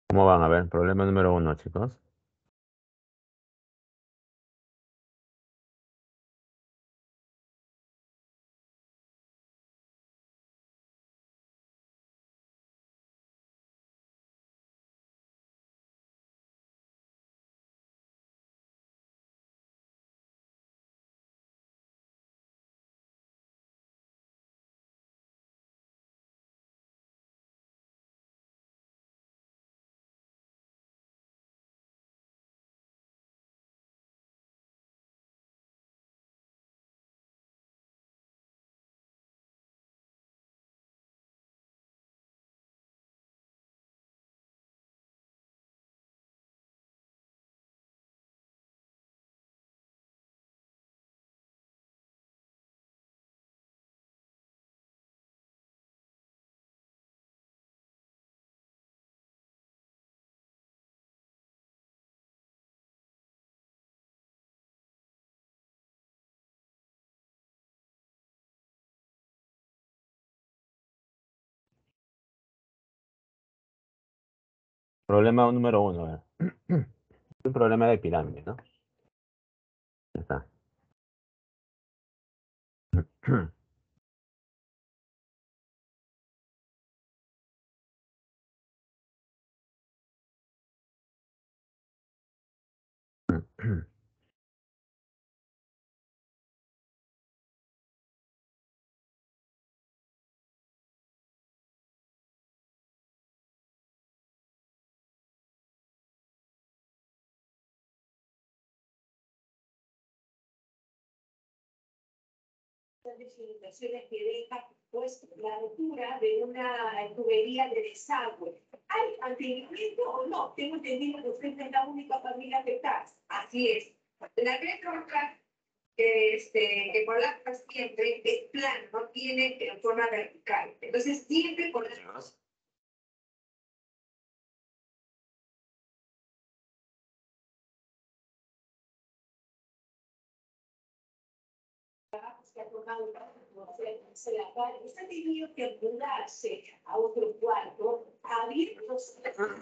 ¿Cómo van? A ver, problema número 1, chicos. Problema número 1. A ver. Es un problema de pirámide, ¿no? Ya está. Limitaciones que deja pues la rotura de una tubería de desagüe. ¿Hay mantenimiento o no? Tengo entendido que usted es la única familia afectada. Así es. La red troncal que colapsa siempre es plana, no tiene forma vertical. Entonces siempre colapsa. Que ha tomado se la par, usted ha tenido que mudarse a otro cuarto, abiertos.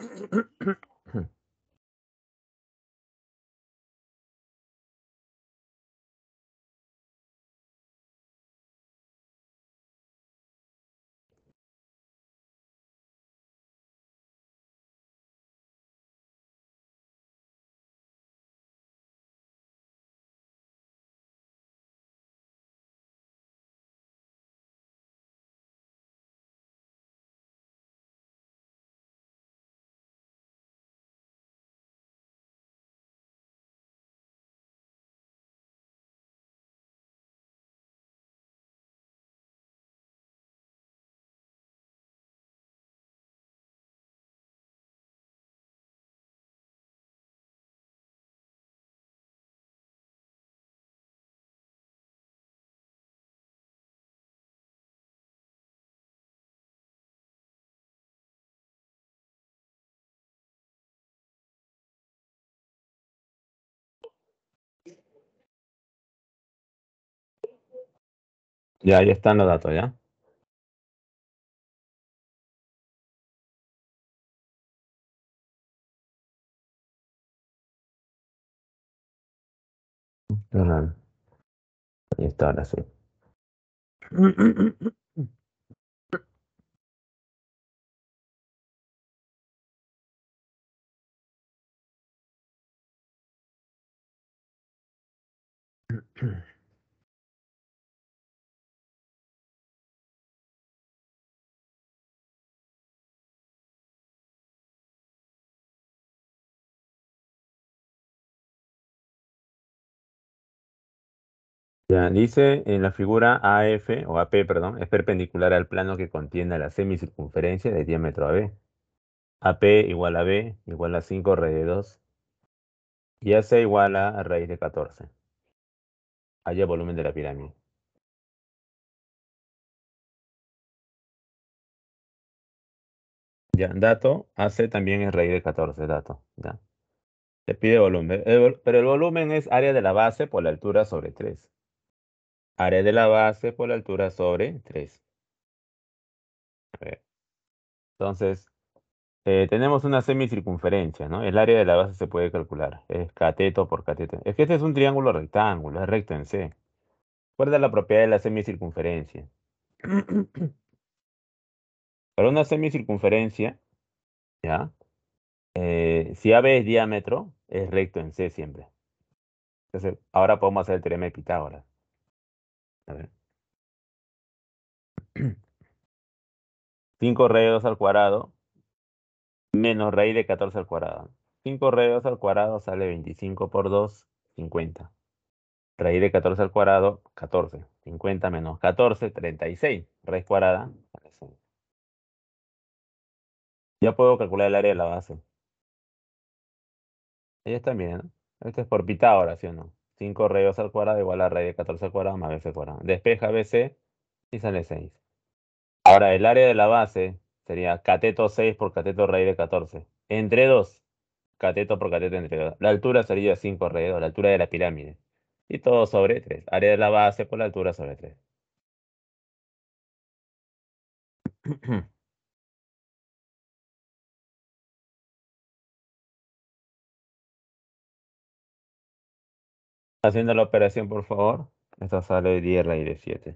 Ya están los datos, ¿ya? Ajá. Ahí está, ahora sí. Ya, dice en la figura AF o AP, perdón, es perpendicular al plano que contiene la semicircunferencia de diámetro AB. AP igual a B igual a 5 raíz de 2 y AC igual a raíz de 14. Haya volumen de la pirámide. Ya, dato, AC también es raíz de 14, dato. Ya. Te pide volumen. Pero el volumen es área de la base por la altura sobre 3. Área de la base por la altura sobre 3. A ver. Entonces, Tenemos una semicircunferencia, ¿no? El área de la base se puede calcular. Es cateto por cateto. Es que este es un triángulo rectángulo, es recto en C. ¿Cuál es la propiedad de la semicircunferencia? Para una semicircunferencia, ¿ya? Si AB es diámetro, es recto en C siempre. Entonces, ahora podemos hacer el teorema de Pitágoras. A ver. 5 raíz de 2 al cuadrado menos raíz de 14 al cuadrado. 5 raíz de 2 al cuadrado sale 25 por 2, 50. Raíz de 14 al cuadrado, 14. 50 menos 14, 36. Raíz cuadrada, sale 6. Ya puedo calcular el área de la base. Ahí está bien, ¿no? Esto es por Pitágoras, ¿sí o no? 5 raíz de 2 al cuadrado igual a raíz de 14 al cuadrado más BC al cuadrado. Despeja BC y sale 6. Ahora, el área de la base sería cateto 6 por cateto raíz de 14. Entre 2. Cateto por cateto entre 2. La altura sería 5 raíz de 2, la altura de la pirámide. Y todo sobre 3. Área de la base por la altura sobre 3. Haciendo la operación, por favor. Esta sale 10 raíz de 7.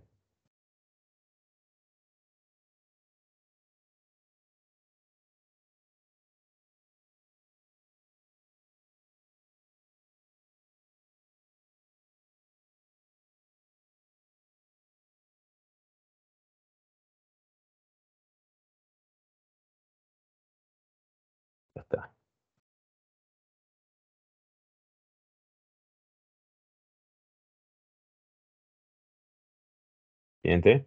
Ya está. Siguiente.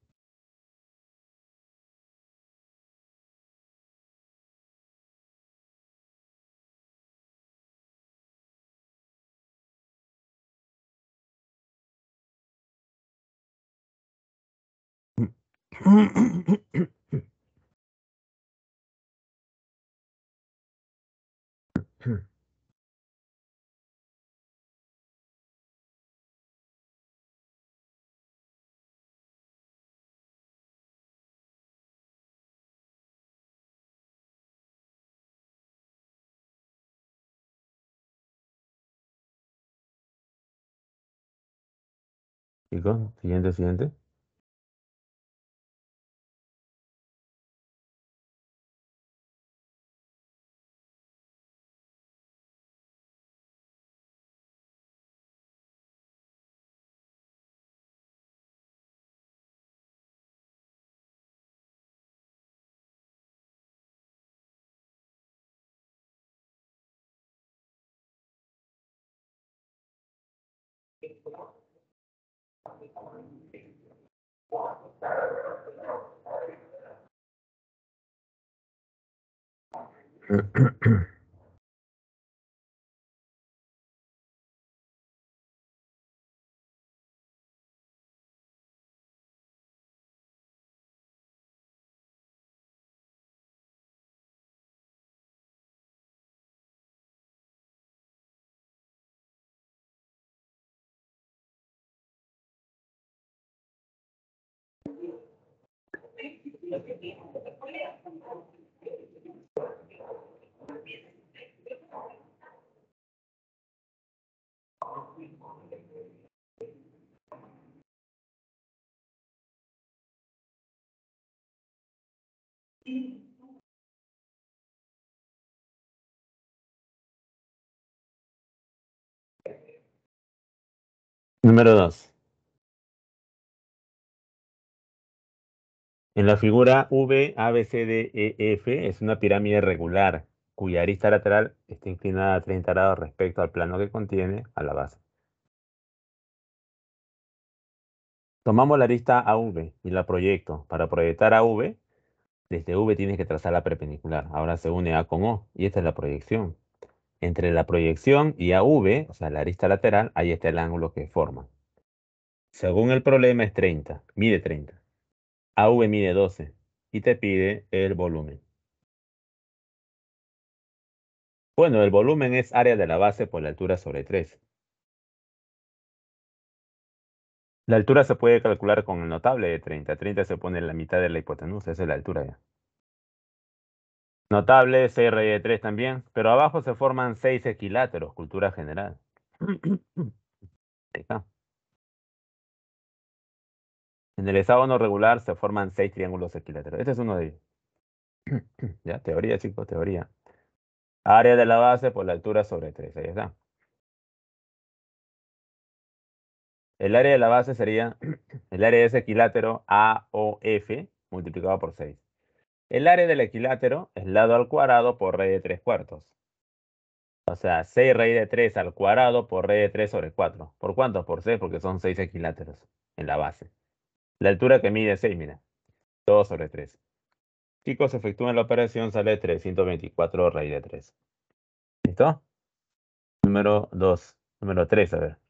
Chicos, siguiente, siguiente. Número 2. En la figura V, A, B, C, D, E, F es una pirámide regular cuya arista lateral está inclinada a 30 grados respecto al plano que contiene a la base. Tomamos la arista AV y la proyecto. Para proyectar AV, desde V tienes que trazar la perpendicular. Ahora se une A con O y esta es la proyección. Entre la proyección y AV, o sea, la arista lateral, ahí está el ángulo que forma. Según el problema es 30, mide 30. AV mide 12 y te pide el volumen. Bueno, el volumen es área de la base por la altura sobre 3. La altura se puede calcular con el notable de 30. 30 se pone en la mitad de la hipotenusa, esa es la altura ya. Notable 6 raíz de 3 también, pero abajo se forman 6 equiláteros, cultura general. Ahí está. En el hexágono regular se forman 6 triángulos equiláteros. Este es uno de ellos. Ya, teoría, chicos, teoría. Área de la base por la altura sobre 3. Ahí está. El área de la base sería el área de ese equilátero AOF multiplicado por 6. El área del equilátero es lado al cuadrado por raíz de 3 cuartos. O sea, 6 raíz de 3 al cuadrado por raíz de 3 sobre 4. ¿Por cuánto? Por 6, porque son 6 equiláteros en la base. La altura que mide 6, mira. 2 sobre 3. Chicos, efectúen la operación, sale 324 raíz de 3. ¿Listo? Número 2. Número 3, a ver.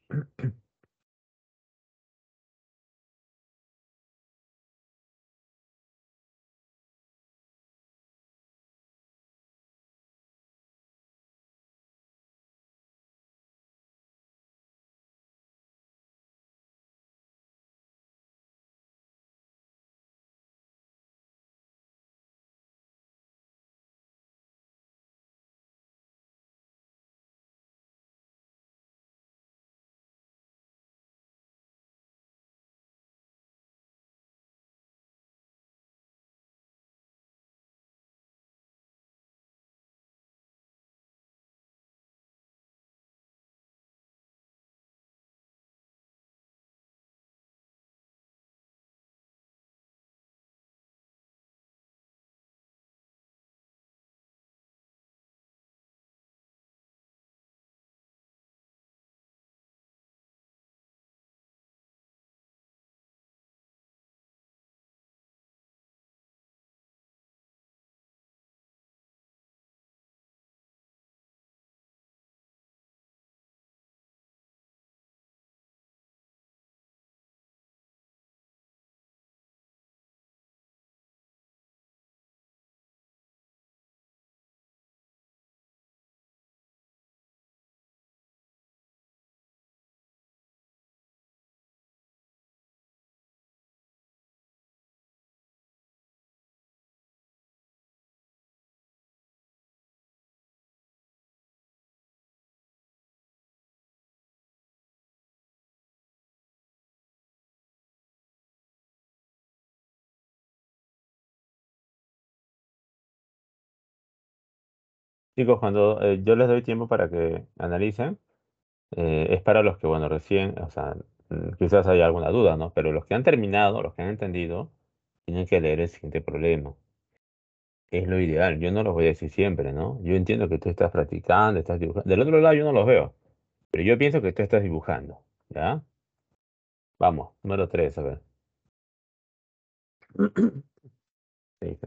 Chicos, cuando yo les doy tiempo para que analicen, es para los que, bueno, recién, o sea, quizás haya alguna duda, ¿no? Pero los que han terminado, los que han entendido, tienen que leer el siguiente problema. Es lo ideal. Yo no los voy a decir siempre, ¿no? Yo entiendo que tú estás practicando, estás dibujando. Del otro lado yo no los veo, pero yo pienso que tú estás dibujando, ¿ya? Vamos, número 3, a ver. Sí.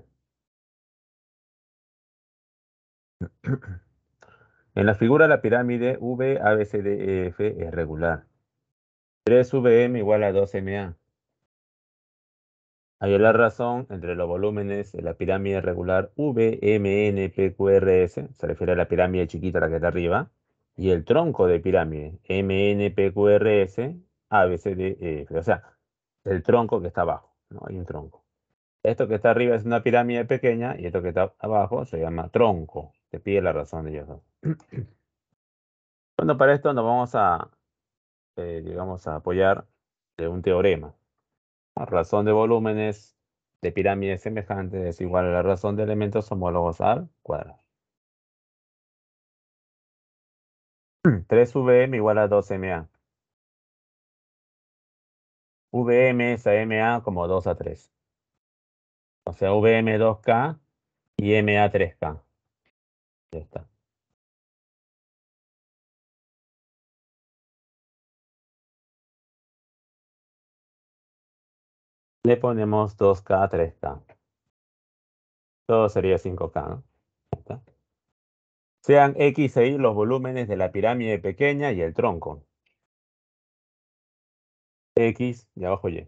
En la figura la pirámide V, A, B, C, D, E, F es regular. 3VM igual a 2MA. Hay la razón entre los volúmenes de la pirámide regular VMNPQRS, se refiere a la pirámide chiquita, la que está arriba, y el tronco de pirámide MNPQRS, ABCDEF. O sea, el tronco que está abajo, ¿no? Hay un tronco. Esto que está arriba es una pirámide pequeña y esto que está abajo se llama tronco. Te pide la razón de ellos dos. Bueno, para esto nos vamos a, digamos, a apoyar de un teorema. La razón de volúmenes de pirámides semejantes es igual a la razón de elementos homólogos al cuadrado. 3VM igual a 2MA. VM es a MA como 2 a 3. O sea, VM 2K y MA 3K. Ya está. Le ponemos 2K, 3K. Todo sería 5K, ¿no? Ya está. Sean X e Y los volúmenes de la pirámide pequeña y el tronco. X y abajo Y.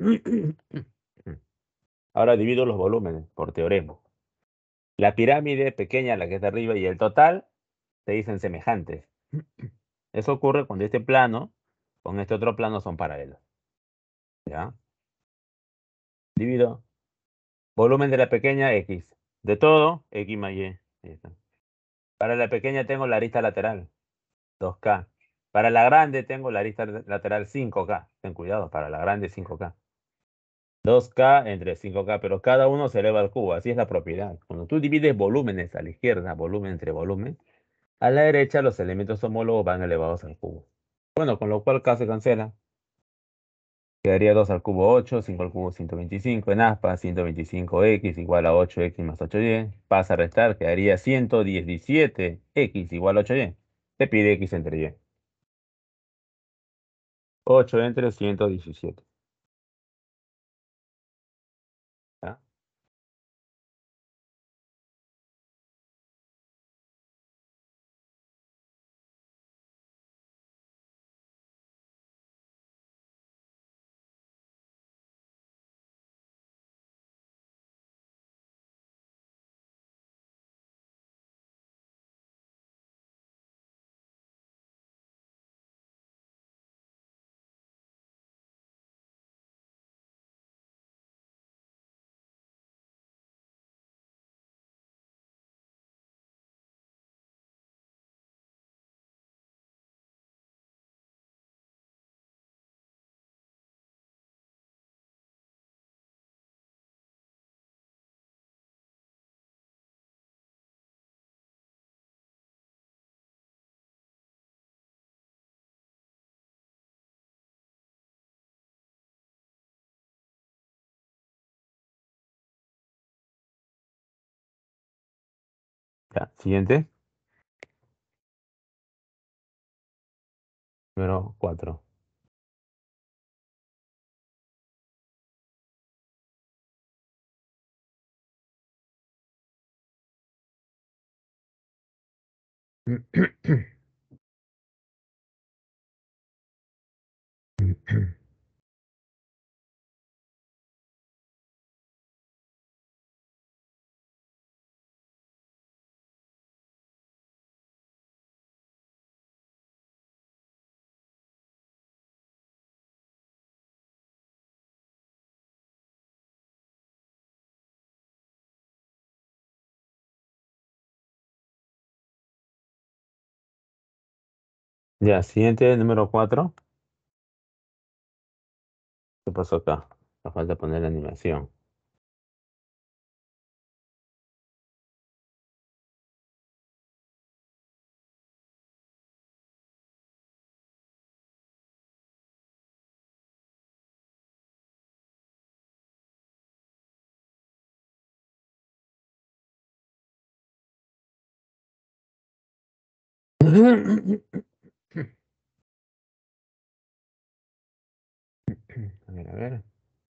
Ahora divido los volúmenes por teorema. La pirámide pequeña, la que está arriba, y el total se dicen semejantes. Eso ocurre cuando este plano con este otro plano son paralelos. ¿Ya? Divido volumen de la pequeña X. De todo, X más Y. Ahí está. Para la pequeña tengo la arista lateral, 2K. Para la grande tengo la arista lateral 5K. Ten cuidado, para la grande 5K. 2K entre 5K, pero cada uno se eleva al cubo. Así es la propiedad. Cuando tú divides volúmenes a la izquierda, volumen entre volumen, a la derecha los elementos homólogos van elevados al cubo. Bueno, con lo cual K se cancela. Quedaría 2 al cubo 8, 5 al cubo 125. En aspa, 125x igual a 8x más 8y. Pasa a restar, quedaría 117x igual a 8y. Te pide x entre y. 8 entre 117. ¿Ya? Ya. Siguiente. Número 4. Ya, siguiente, número 4. ¿Qué pasó acá? Me falta poner la animación. A ver, a ver.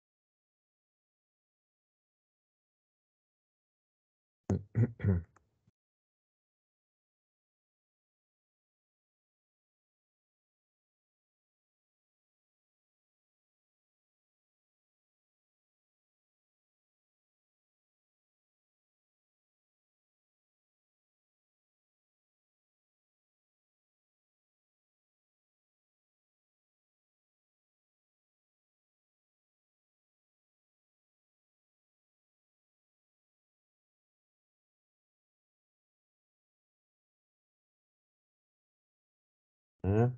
¿Eh?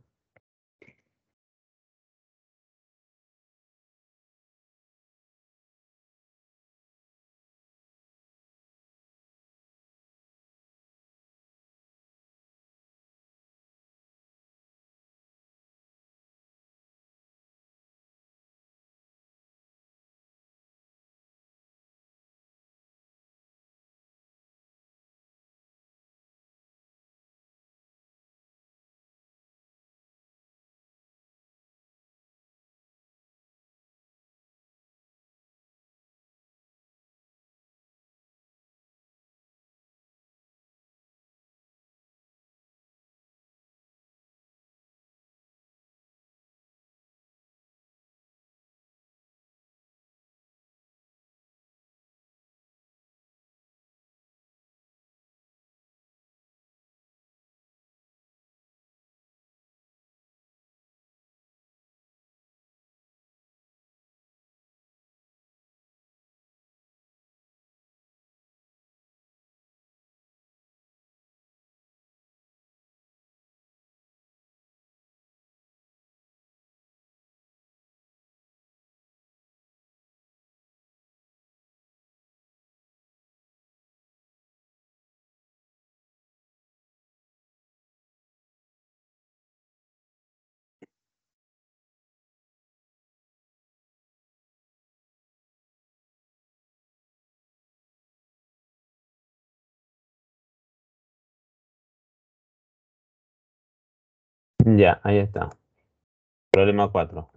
Ya, ahí está. Problema 4.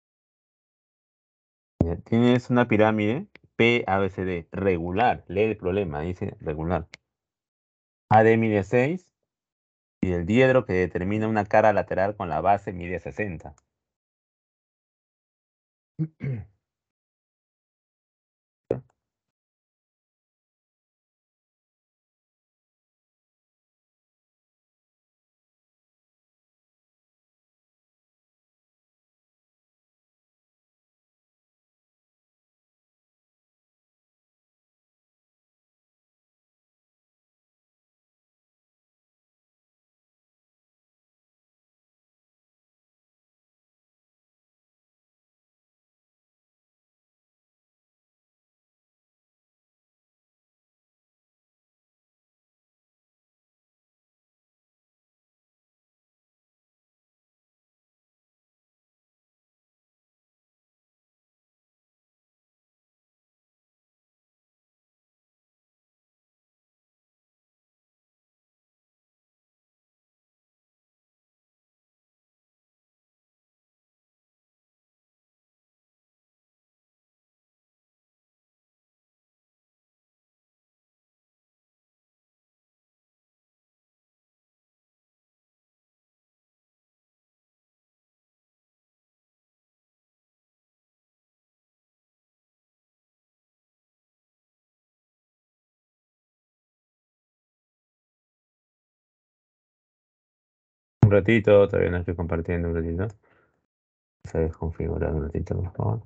Tienes una pirámide PABCD regular. Lee el problema, dice regular. AD mide 6 y el diedro que determina una cara lateral con la base mide 60. Un ratito, todavía no estoy compartiendo un ratito. Se desconfigurar un ratito, por favor.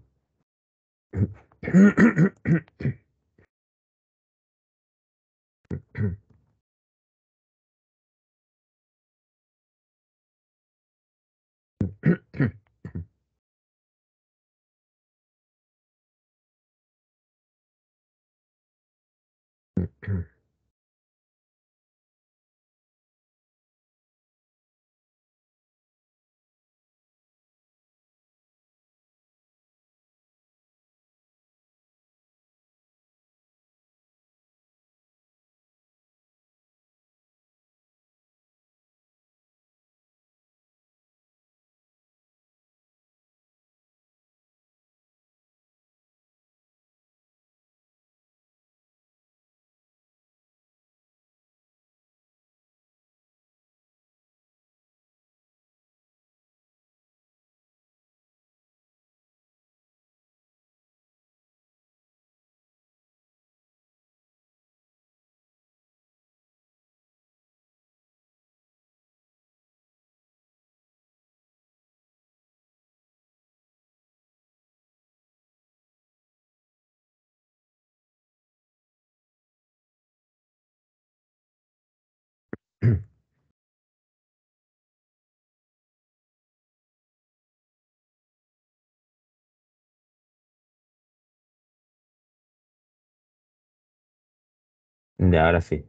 Ya, ahora sí.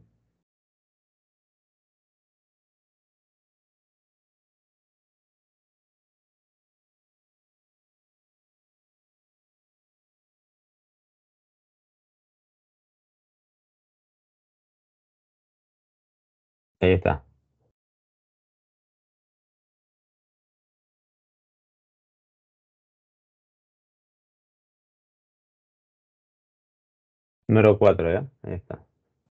Ahí está. Número 4, ¿ya? Ahí está.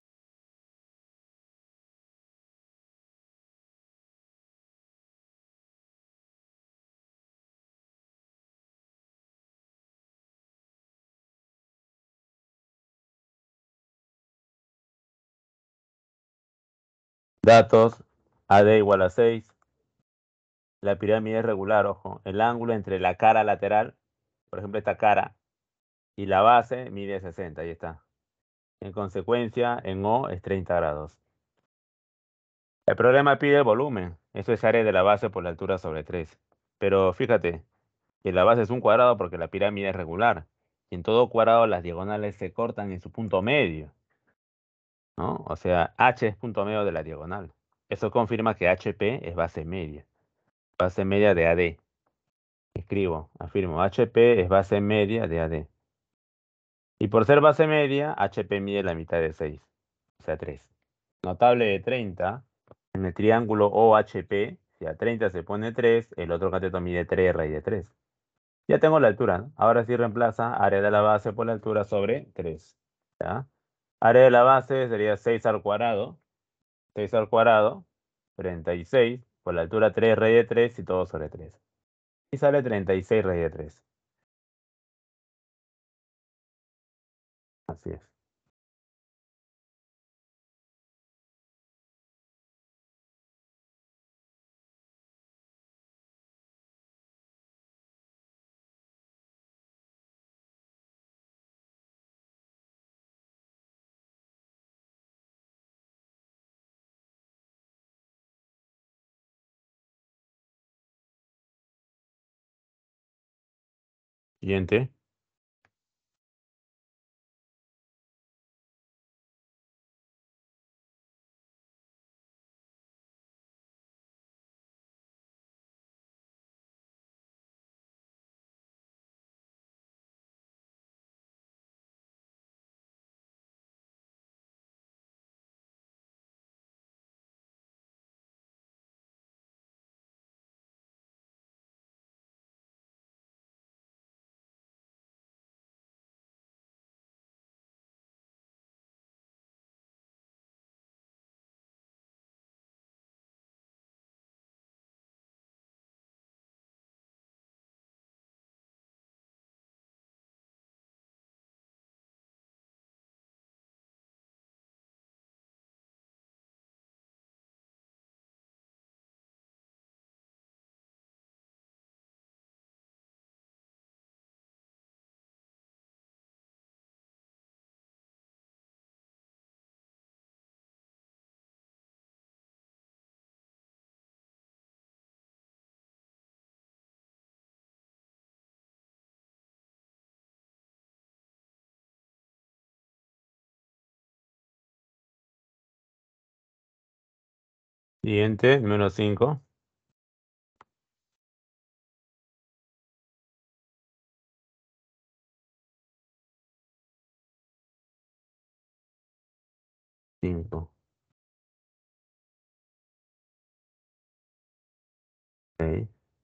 Datos. AD igual a 6. La pirámide es regular, ojo. El ángulo entre la cara lateral, por ejemplo, esta cara, y la base mide 60. Ahí está. En consecuencia, en O es 30 grados. El problema pide el volumen. Eso es área de la base por la altura sobre 3. Pero fíjate que la base es un cuadrado porque la pirámide es regular. Y en todo cuadrado las diagonales se cortan en su punto medio, ¿no? O sea, H es punto medio de la diagonal. Eso confirma que HP es base media. Base media de AD. Escribo, afirmo, HP es base media de AD. Y por ser base media, HP mide la mitad de 6, o sea 3. Notable de 30, en el triángulo OHP, Ya 30 se pone 3, el otro cateto mide 3 raíz de 3. Ya tengo la altura, ¿no? Ahora sí reemplaza área de la base por la altura sobre 3. ¿Ya? Área de la base sería 6 al cuadrado. 6 al cuadrado, 36, por la altura 3 raíz de 3 y todo sobre 3. Y sale 36 raíz de 3. Así es. Siguiente. Siguiente, número 5. 5. 6.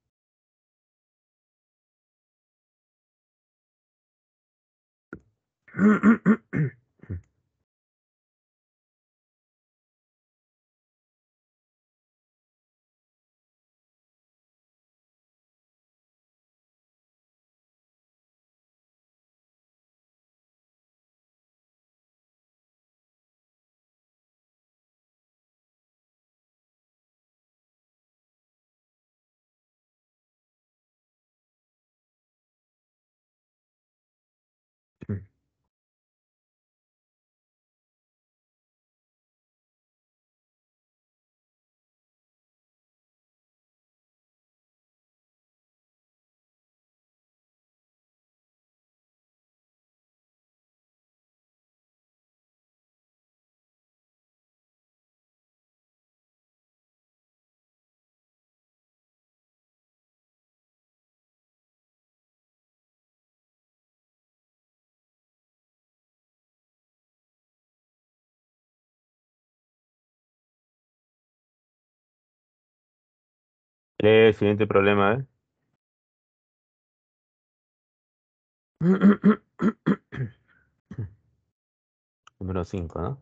Siguiente problema, ¿eh? Número 5, ¿no?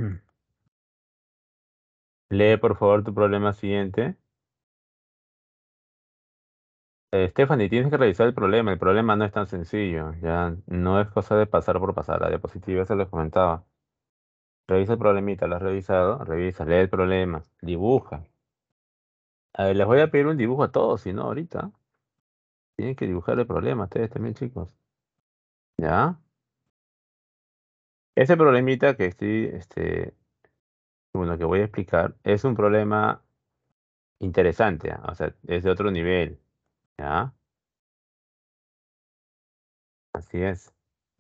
Lee por favor tu problema siguiente. Stephanie, tienes que revisar el problema. El problema no es tan sencillo. Ya no es cosa de pasar por pasar. La diapositiva se les comentaba. Revisa el problemita, lo has revisado. Revisa, lee el problema. Dibuja. A ver, les voy a pedir un dibujo a todos, si no, ahorita. Tienen que dibujar el problema, ustedes también, chicos. ¿Ya? Ese problemita que estoy, bueno, que voy a explicar, es un problema interesante, ¿ah? O sea, es de otro nivel. ¿Ya? Así es.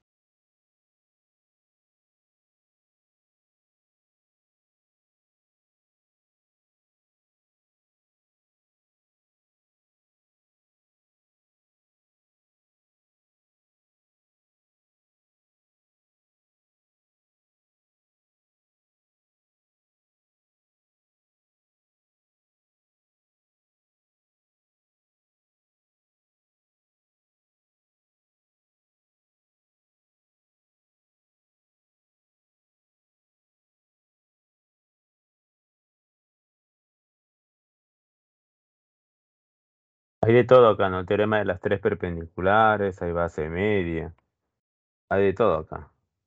Hay de todo acá, ¿no? El teorema de las tres perpendiculares, hay base media, hay de todo acá.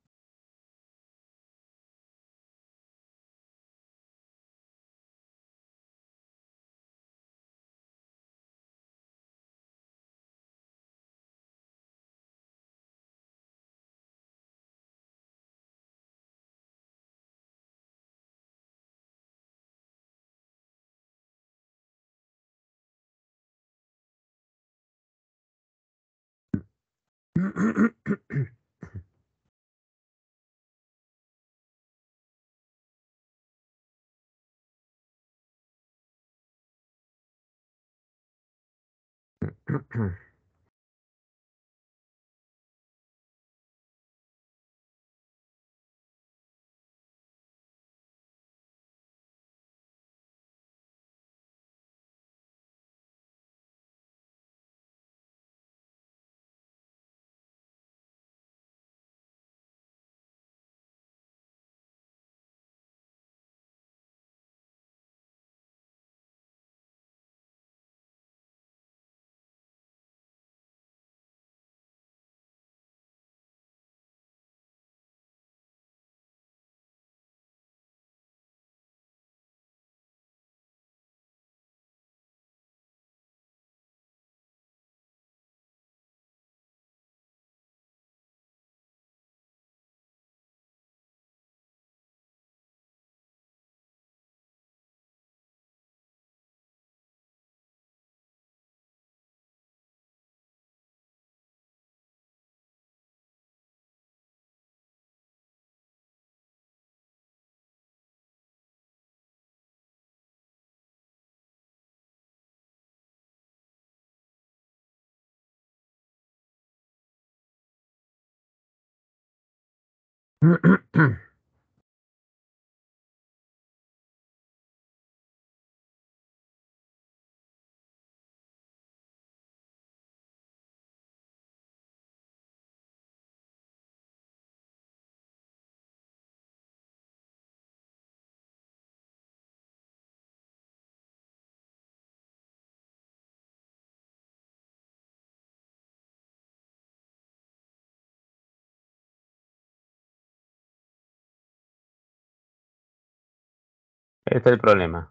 Este es el problema.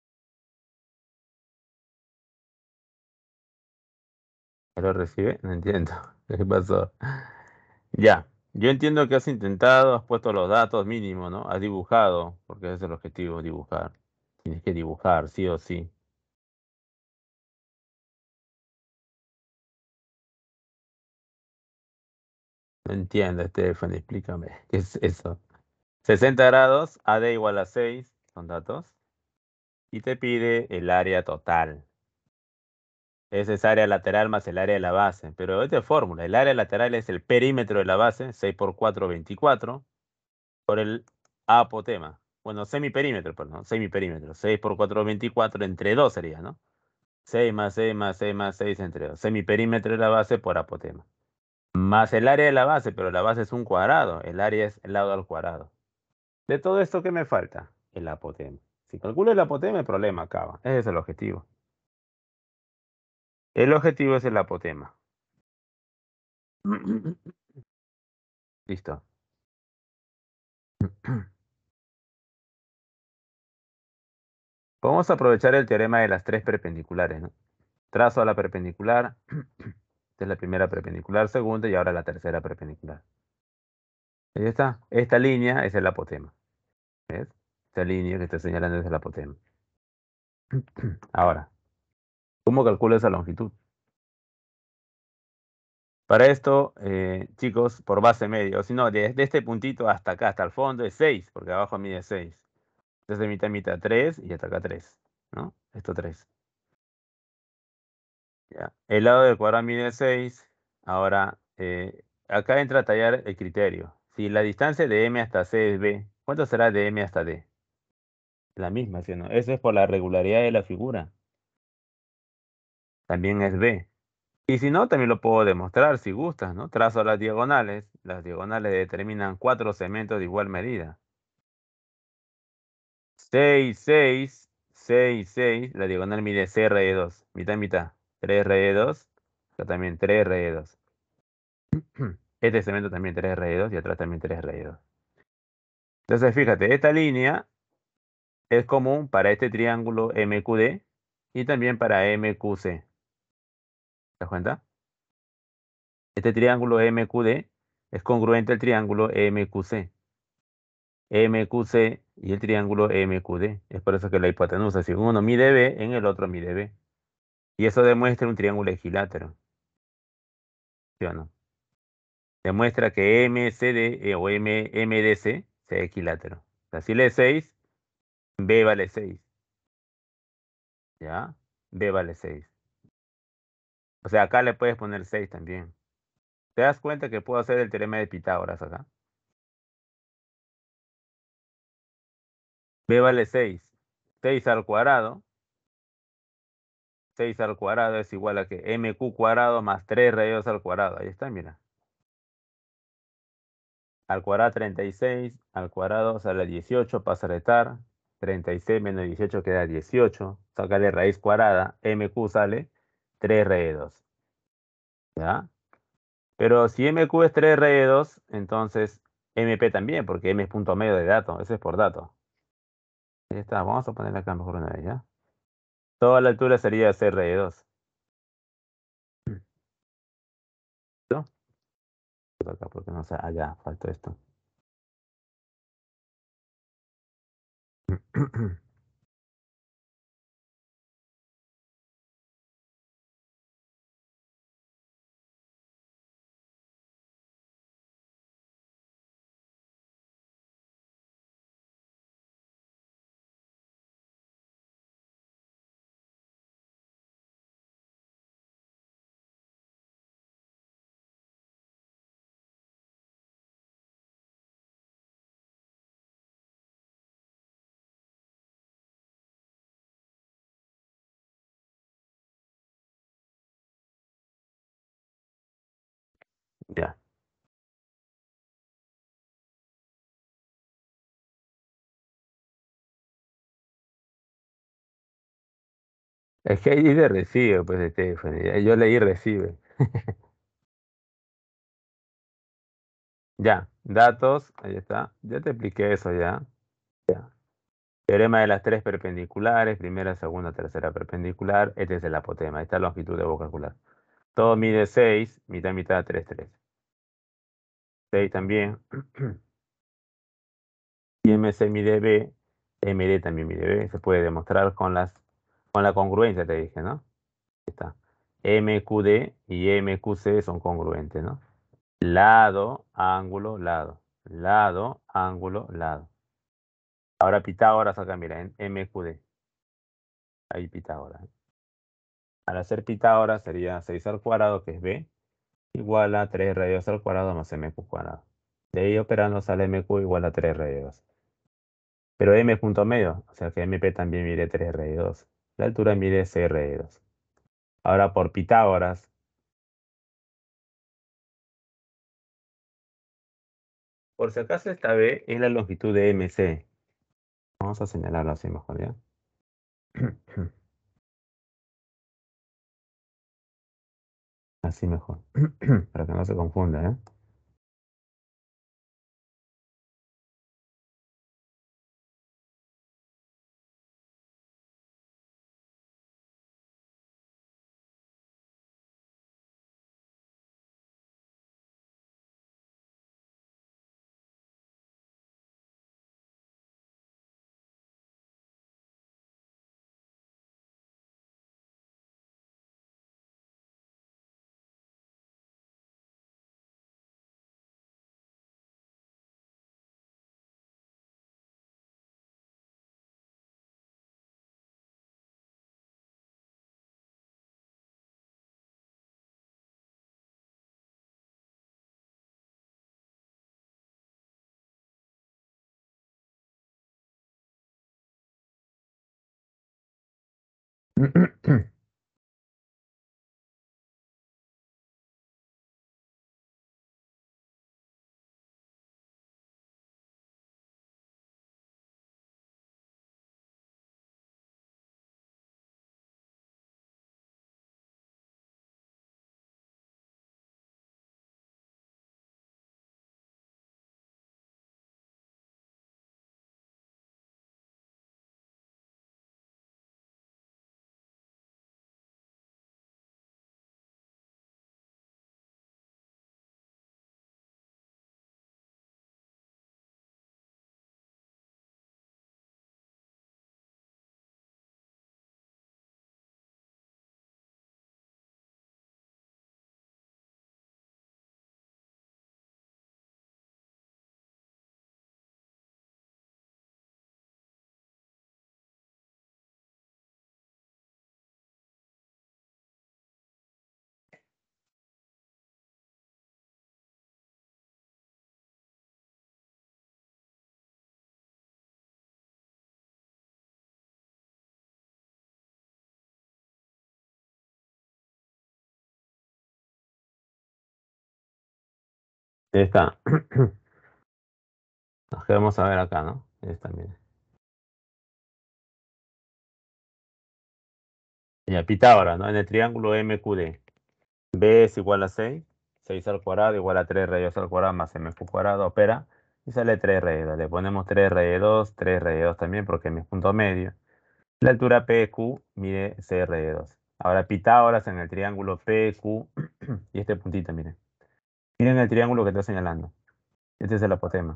¿Ya lo recibe? No entiendo. ¿Qué pasó? Ya. Yo entiendo que has intentado, has puesto los datos mínimos, ¿no? Has dibujado, porque ese es el objetivo, dibujar. Tienes que dibujar, sí o sí. No entiendo, Stephanie, explícame. ¿Qué es eso? 60 grados, AD igual a 6, son datos. Y te pide el área total. Esa es área lateral más el área de la base. Pero esta es fórmula. El área lateral es el perímetro de la base, 6 por 4, 24, por el apotema. Bueno, semiperímetro, perdón, semiperímetro. 6 por 4, 24, entre 2 sería, ¿no? 6 más 6 más 6 más 6 entre 2. Semiperímetro de la base por apotema. Más el área de la base, pero la base es un cuadrado. El área es el lado al cuadrado. De todo esto, ¿qué me falta? El apotema. Si calculo el apotema, el problema acaba. Ese es el objetivo. El objetivo es el apotema. Listo. Podemos aprovechar el teorema de las tres perpendiculares, ¿no? Trazo a la perpendicular. Esta es la primera perpendicular, segunda y ahora la tercera perpendicular. Ahí está. Esta línea es el apotema. ¿Ves? Esta línea que estoy señalando es el apotema. Ahora, ¿cómo calculo esa longitud? Para esto, chicos, por base media, o si no, desde este puntito hasta acá, hasta el fondo, es 6, porque abajo mide 6. Entonces, mitad, mitad, 3 y hasta acá 3, ¿no? Esto 3. ¿Ya? El lado del cuadrado mide 6. Ahora, acá entra a tallar el criterio. Si la distancia de M hasta C es B, ¿cuánto será de M hasta D? La misma, ¿sí o no? Eso es por la regularidad de la figura. También es B. Y si no, también lo puedo demostrar si gustas, ¿no? Trazo las diagonales. Las diagonales determinan 4 segmentos de igual medida. 6, 6, 6, 6. La diagonal mide C re de 2. Mitad, mitad. 3 re de 2. Acá también 3 re de 2. Este segmento también 3 re de 2 y atrás también 3 re de 2. Entonces, fíjate, esta línea es común para este triángulo MQD y también para MQC. ¿Te das cuenta? Este triángulo MQD es congruente al triángulo MQC. MQC y el triángulo MQD. Es por eso que la hipotenusa, si uno mide B, en el otro mide B. Y eso demuestra un triángulo equilátero. ¿Sí o no? Demuestra que MCD o MDC sea equilátero. O sea, si le es 6, B vale 6. ¿Ya? B vale 6. O sea, acá le puedes poner 6 también. ¿Te das cuenta que puedo hacer el teorema de Pitágoras acá? B vale 6. 6 al cuadrado. 6 al cuadrado es igual a que MQ cuadrado más 3 raíces al cuadrado. Ahí está, mira. Al cuadrado 36, al cuadrado sale 18, pasa a restar. 36 menos 18 queda 18. Sácale raíz cuadrada. MQ sale 3 raíz de 2. ¿Ya? Pero si MQ es 3 raíz de 2, entonces MP también, porque M es punto medio de dato. Ese es por dato. Ahí está. Vamos a ponerle acá mejor una vez, ¿ya? Toda la altura sería C raíz de 2. ¿No? Acá porque no sé. Allá, faltó esto. Ya. Es que ahí dice recibe, pues, Stephanie. Yo leí recibe. Ya, datos, ahí está. Ya te expliqué eso ya. Ya. Teorema de las tres perpendiculares, primera, segunda, tercera perpendicular. Este es el apotema. Esta longitud debo calcular. Todo mide 6, mitad, mitad, 3, 3. 6 también. Y MC mide B, MD también mide B. Se puede demostrar con la congruencia, te dije, ¿no? Ahí está. MQD y MQC son congruentes, ¿no? Lado, ángulo, lado. Lado, ángulo, lado. Ahora Pitágoras acá, mira, en MQD. Ahí Pitágoras. Al hacer Pitágoras sería 6 al cuadrado, que es B, igual a 3 radios al cuadrado más MQ cuadrado. De ahí operando sale MQ igual a 3 radios. Pero M es punto medio, o sea que MP también mide 3 radios. La altura mide 6 radios. Ahora por Pitágoras, Por si acaso esta B es la longitud de MC. Vamos a señalarlo así mejor, ¿ya? Así mejor. Para que no se confunda, ¿eh? Ahí está. ¿Qué vamos a ver acá, no? Ahí está, mire. Ya, Pitágoras, ¿no? En el triángulo MQD. B es igual a 6. 6 al cuadrado igual a 3 rayos al cuadrado más mq cuadrado. Opera. Y sale 3 raíz 2. Le ponemos 3 raíz 2, 3 raíz 2 también porque es mi punto medio. La altura PQ mide C raíz 2. Ahora Pitágoras en el triángulo PQ. Y este puntito, miren. Miren el triángulo que estoy señalando. Este es el apotema.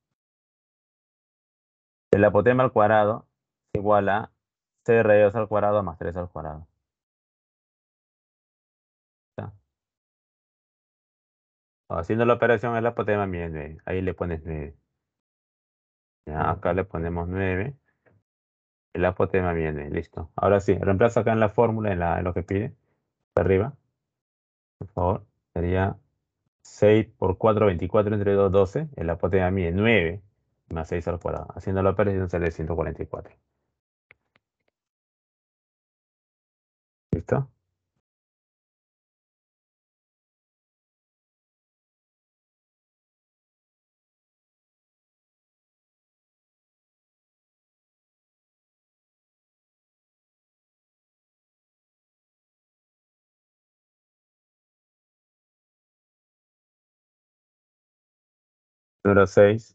El apotema al cuadrado es igual a C raíz 2 al cuadrado más 3 al cuadrado. ¿Está? Haciendo la operación el apotema mide 9. Ahí le pones 9. Ya, acá le ponemos 9. El apotema viene, listo. Ahora sí, reemplaza acá en la fórmula, en lo que pide, arriba, por favor. Sería 6 por 4, 24 entre 2, 12. El apotema mide 9 más 6 al cuadrado. Haciendo la operación sale 144. ¿Listo? Número 6.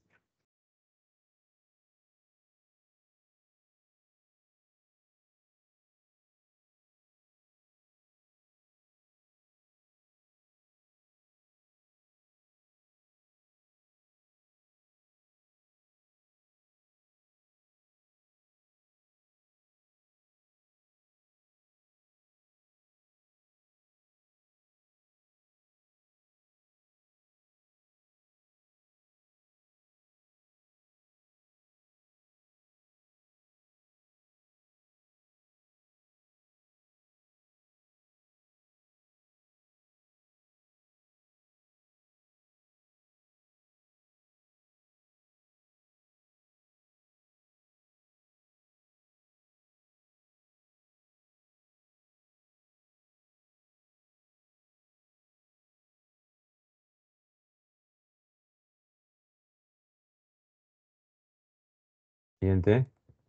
Siguiente.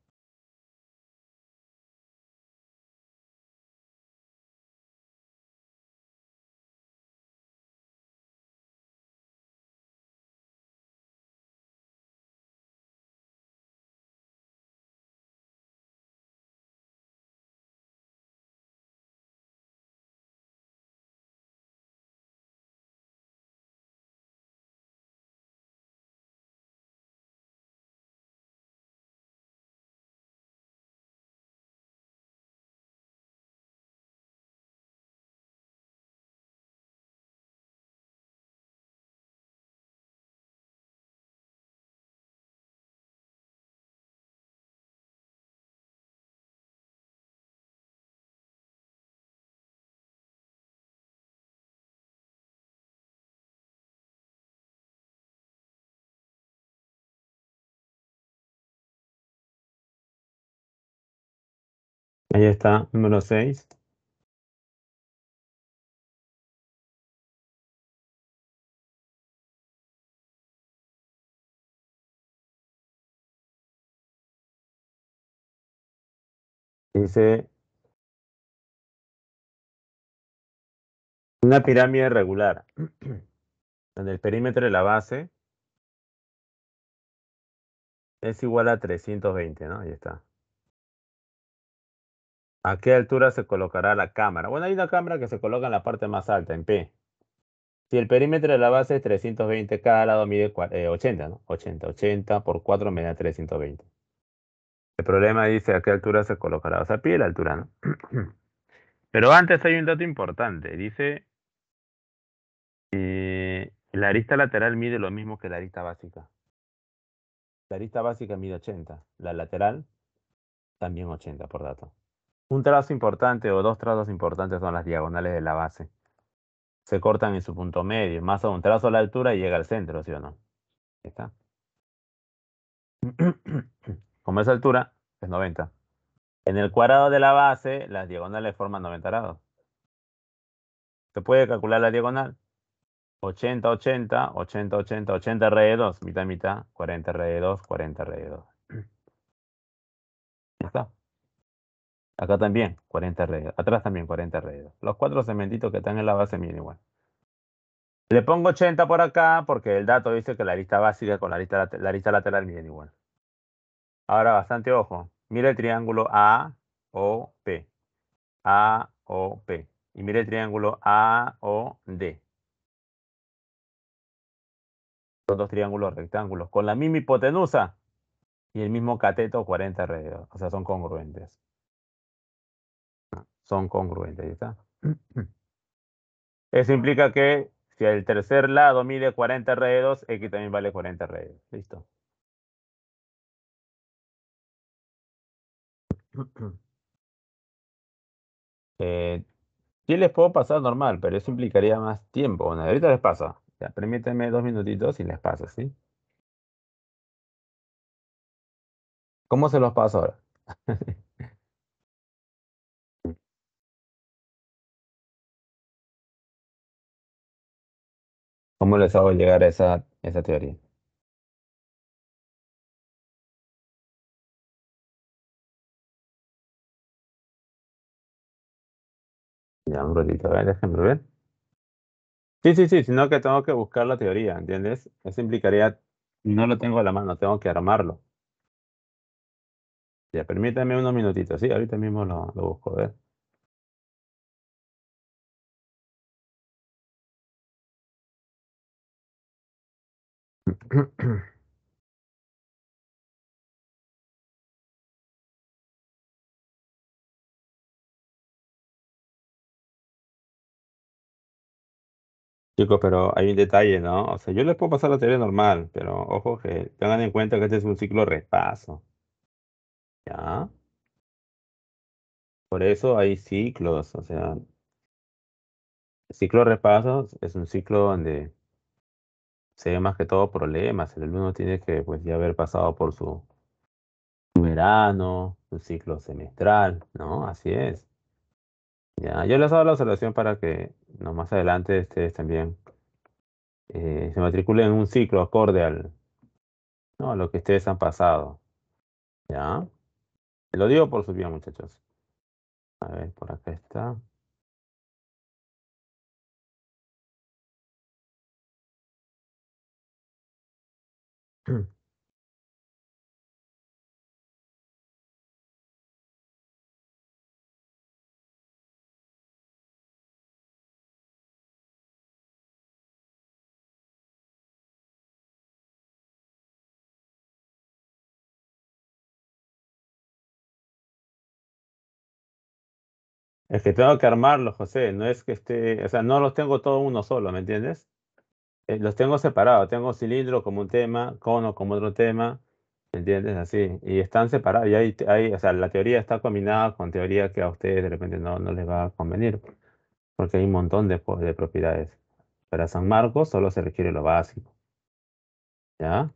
Ahí está, número 6. Dice, una pirámide regular, donde el perímetro de la base es igual a 320, ¿no? Ahí está. ¿A qué altura se colocará la cámara? Bueno, hay una cámara que se coloca en la parte más alta, en P. Si el perímetro de la base es 320, cada lado mide 80, ¿no? 80 por 4 me da 320. El problema dice a qué altura se colocará. O sea, pide la altura, ¿no? Pero antes hay un dato importante. Dice, la arista lateral mide lo mismo que la arista básica. La arista básica mide 80. La lateral también 80 por dato. Un trazo importante o dos trazos importantes son las diagonales de la base. Se cortan en su punto medio. Más a un trazo a la altura y llega al centro, ¿sí o no? Ahí está. Como es altura, es 90. En el cuadrado de la base, las diagonales forman 90 grados. Se puede calcular la diagonal. 80, 80, 80, 80, 80 r de 2, mitad, mitad, 40 r de 2, 40 r de 2. Ya está. Acá también, 40 r de 2. Atrás también, 40 r de 2. Los cuatro segmentitos que están en la base miden igual. Le pongo 80 por acá porque el dato dice que la lista básica con la lista lateral miden igual. Ahora, bastante ojo. Mira el triángulo AOP. AOP. Y mira el triángulo AOD. Son dos triángulos rectángulos con la misma hipotenusa y el mismo cateto 40 alrededor. O sea, son congruentes. Son congruentes, ahí está. Eso implica que si el tercer lado mide 40 alrededor, X también vale 40 alrededor. Listo. Eh, sí les puedo pasar normal, pero eso implicaría más tiempo. Bueno, ahorita les paso. Ya, permítanme 2 minutitos y les paso, ¿sí? ¿Cómo se los paso ahora? ¿Cómo les hago llegar a esa teoría? Ya, un ratito, a ver, déjenme ver. Sí, sí, sí, sino que tengo que buscar la teoría, ¿entiendes? Eso implicaría, no lo tengo a la mano, tengo que armarlo. Ya, permítame unos minutitos, sí, ahorita mismo lo busco, a ver. Chicos, pero hay un detalle, ¿no? O sea, yo les puedo pasar la teoría normal, pero ojo que tengan en cuenta que este es un ciclo repaso, ¿ya? Por eso hay ciclos, o sea, el ciclo repaso es un ciclo donde se ve más que todo problemas. El alumno tiene que, pues, ya haber pasado por su verano, su ciclo semestral, ¿no? Así es. Ya, yo les hago la observación para que no más adelante ustedes también se matriculen en un ciclo acorde al, ¿no? a lo que ustedes han pasado. ¿Ya? Lo digo por su bien, muchachos. A ver, por acá está. Es que tengo que armarlos, José. No es que esté, o sea, no los tengo todo uno solo, ¿me entiendes? Los tengo separados. Tengo cilindro como un tema, cono como otro tema, ¿me entiendes? Así. Y están separados. Y o sea, la teoría está combinada con teoría que a ustedes de repente no les va a convenir, porque hay un montón de propiedades. Para San Marcos solo se requiere lo básico, ¿ya?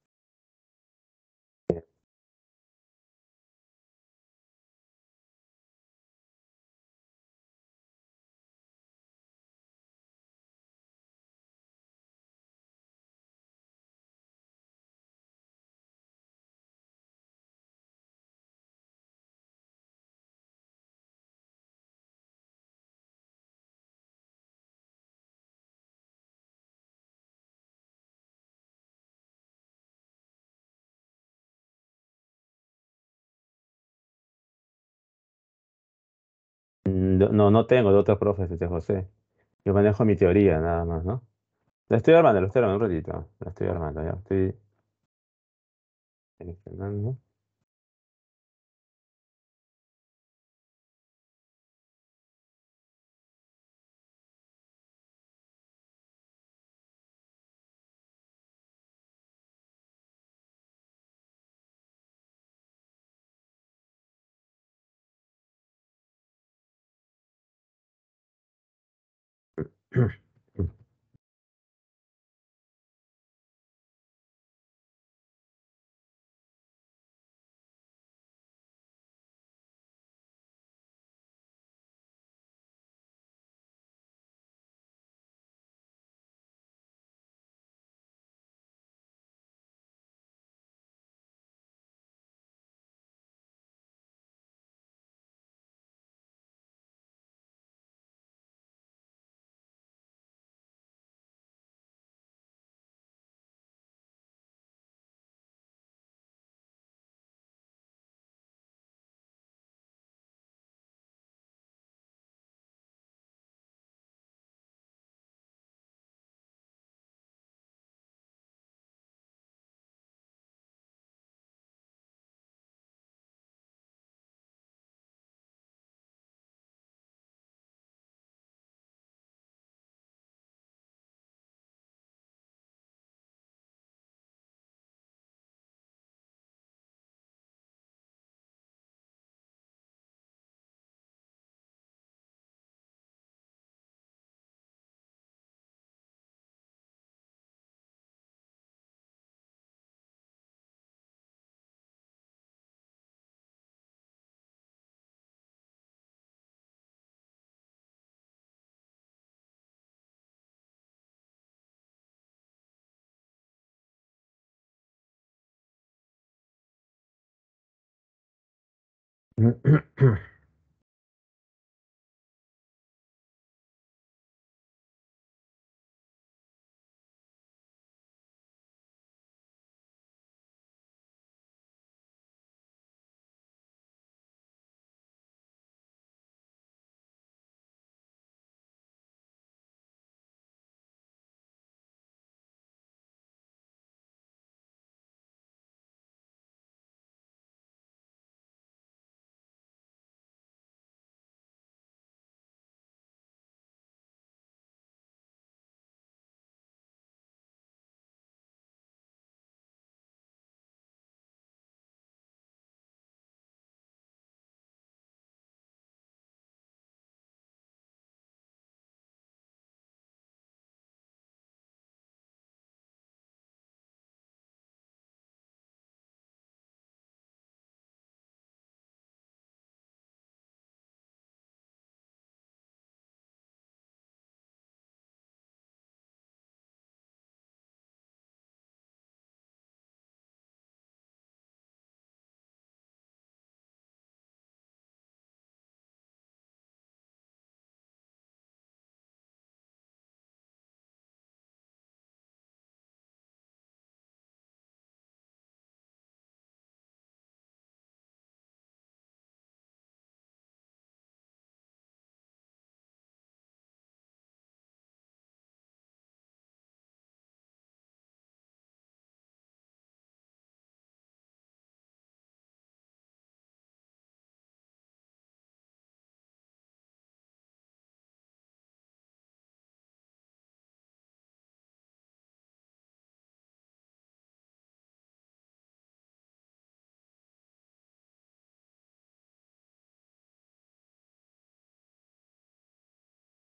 No tengo de otros profes, José. Yo manejo mi teoría nada más, ¿no? La estoy armando un ratito. La estoy armando, ya. Estoy seleccionando.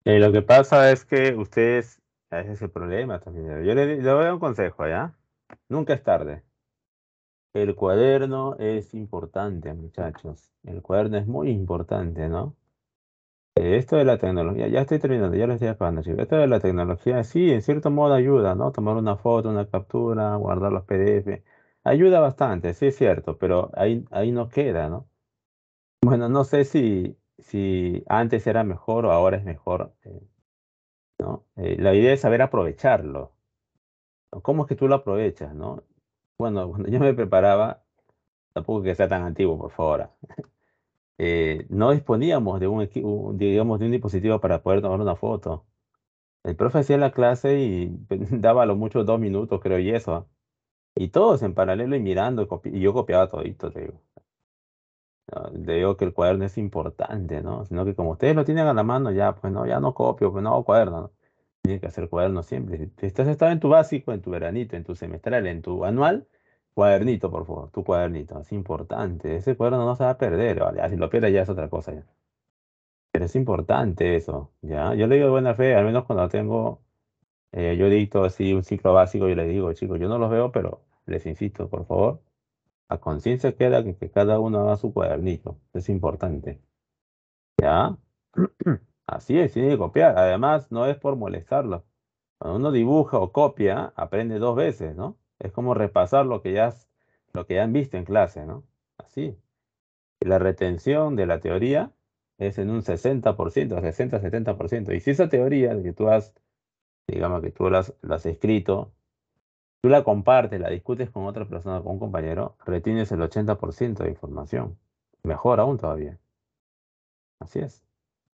Lo que pasa es que ustedes, ese es el problema también. Le voy a dar un consejo, ¿ya? Nunca es tarde. El cuaderno es importante, muchachos. El cuaderno es muy importante, ¿no? Esto de la tecnología, ya estoy terminando, ya lo estoy acabando, chicos. Esto de la tecnología, sí, en cierto modo ayuda, ¿no? Tomar una foto, una captura, guardar los PDF. Ayuda bastante, sí es cierto, pero ahí no queda, ¿no? Bueno, no sé si antes era mejor o ahora es mejor, ¿no? La idea es saber aprovecharlo. ¿No? ¿Cómo es que tú lo aprovechas, no? Bueno, cuando yo me preparaba, tampoco que sea tan antiguo, por favor. No disponíamos de digamos, de un dispositivo para poder tomar una foto. El profe hacía la clase y daba a lo mucho 2 minutos, creo, y eso. Y todos en paralelo y mirando, y yo copiaba todito, te digo. No, le digo que el cuaderno es importante, ¿no? Sino que como ustedes lo tienen a la mano, ya, pues no, ya no copio, pues no hago cuaderno, ¿no? Tienen que hacer cuaderno siempre. Si estás estado en tu básico, en tu veranito, en tu semestral, en tu anual, cuadernito, por favor, tu cuadernito, es importante. Ese cuaderno no se va a perder, ¿vale? Ah, si lo pierdes ya es otra cosa ya. Pero es importante eso, ¿ya? Yo le digo de buena fe, al menos cuando tengo, yo dicto así un ciclo básico, yo le digo, chicos, yo no los veo, pero les insisto, por favor, a conciencia queda que cada uno haga su cuadernito, es importante, ¿ya? Así es, tiene que copiar. Además, no es por molestarlo. Cuando uno dibuja o copia, aprende 2 veces, ¿no? Es como repasar lo que ya han visto en clase, ¿no? Así. La retención de la teoría es en un 60%, 60-70%. Y si esa teoría que tú has, digamos que tú la has escrito, tú la compartes, la discutes con otra persona, con un compañero, retienes el 80% de información. Mejor aún todavía. Así es.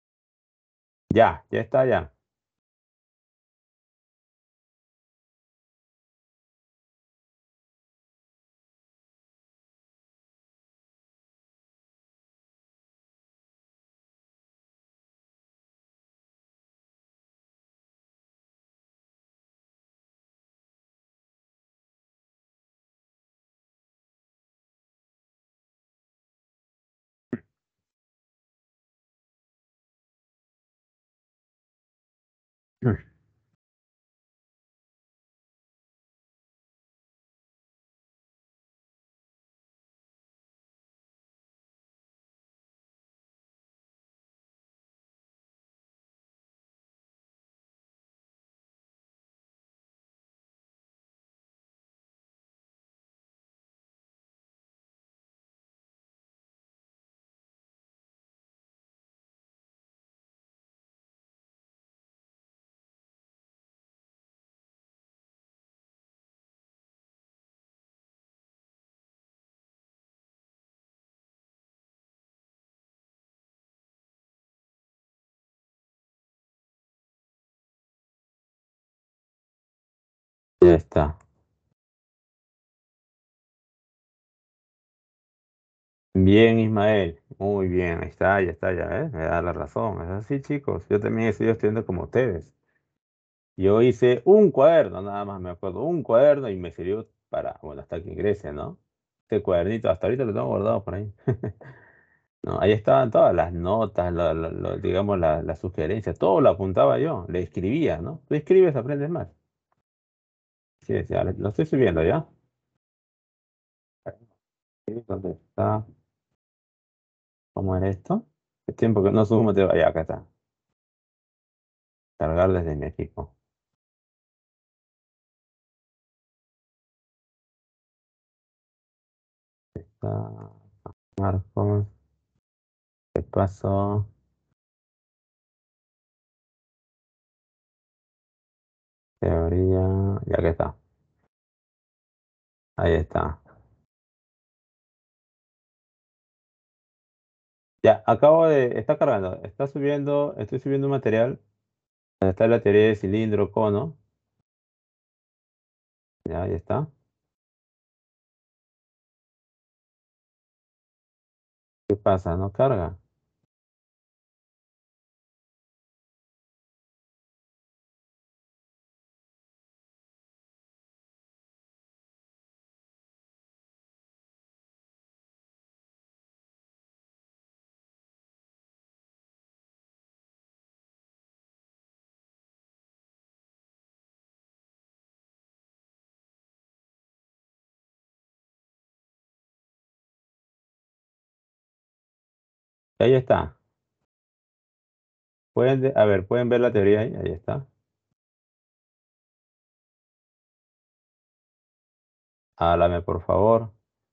Ya está, ya. Ya está. Bien, Ismael. Muy bien. Ahí está, ya está, ya, ¿ves? Me da la razón. Es así, chicos. Yo también estoy estudiando como ustedes. Yo hice un cuaderno, nada más me acuerdo, un cuaderno y me sirvió para, bueno, hasta que ingrese, ¿no? Este cuadernito, hasta ahorita lo tengo guardado por ahí. No, ahí estaban todas las notas, digamos, las sugerencias, todo lo apuntaba yo, le escribía, ¿no? Tú escribes, aprendes más. Sí, ya, lo estoy subiendo ya. Sí, ¿dónde está? ¿Cómo era esto? El tiempo que no subo, te vaya, acá está. Cargar desde mi equipo. Está Marcos, te paso, teoría, ya que está. Ahí está. Ya, está cargando, estoy subiendo un material, donde está la teoría de cilindro, cono, ya, ahí está. ¿Qué pasa? ¿No carga? Ahí está. A ver, pueden ver la teoría ahí. Ahí está. Háblame, por favor.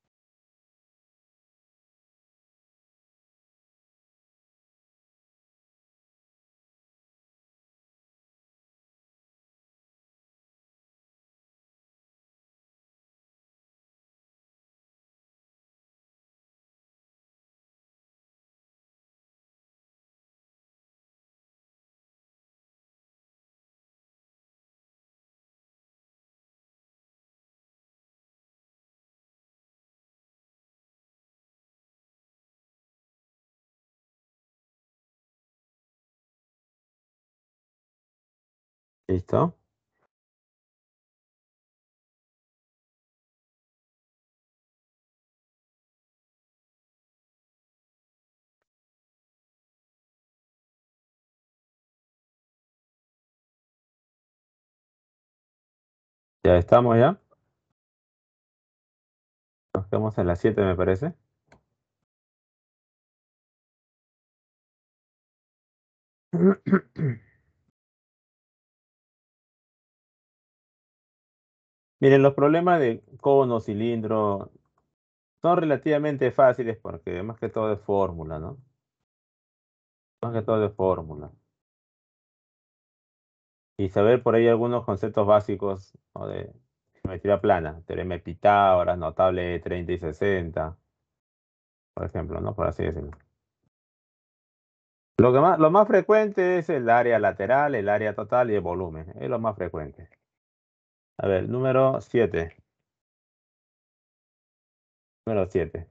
¿Listo? Ya estamos ya. Nos quedamos en las 7, me parece. Miren, los problemas de cono, cilindro, son relativamente fáciles porque más que todo es fórmula, ¿no? Más que todo es fórmula. Y saber por ahí algunos conceptos básicos, ¿no? De geometría plana, teorema de Pitágoras, notable 30 y 60, por ejemplo, ¿no? Por así decirlo. Lo más frecuente es el área lateral, el área total y el volumen. Es lo más frecuente. A ver, número 7. Número 7.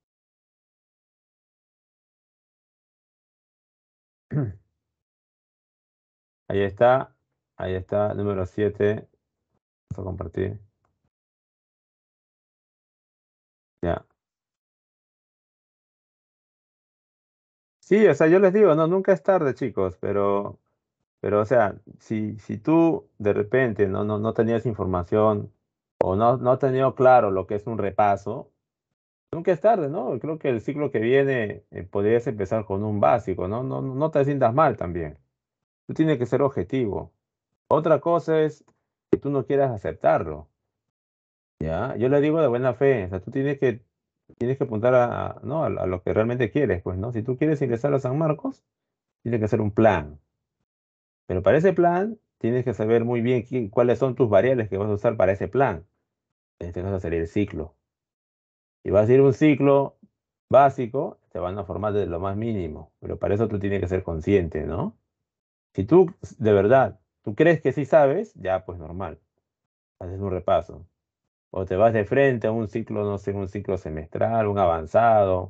Ahí está. Ahí está. Número 7. Vamos a compartir. Ya. Sí, o sea, yo les digo, no, nunca es tarde, chicos, pero o sea, si tú de repente no tenías información o no has tenido claro lo que es un repaso, nunca es tarde, ¿no? Creo que el ciclo que viene podrías empezar con un básico, ¿no? No te sientas mal también. Tú tienes que ser objetivo. Otra cosa es que tú no quieras aceptarlo, ¿ya? Yo le digo de buena fe, o sea, tú tienes que apuntar ¿no? a lo que realmente quieres, pues, ¿no? Si tú quieres ingresar a San Marcos, tienes que hacer un plan. Pero para ese plan, tienes que saber muy bien cuáles son tus variables que vas a usar para ese plan. En este caso sería el ciclo. Si vas a ir un ciclo básico, te van a formar desde lo más mínimo, pero para eso tú tienes que ser consciente, ¿no? Si tú de verdad, tú crees que sí sabes, ya pues normal, haces un repaso. O te vas de frente a un ciclo, no sé, un ciclo semestral, un avanzado,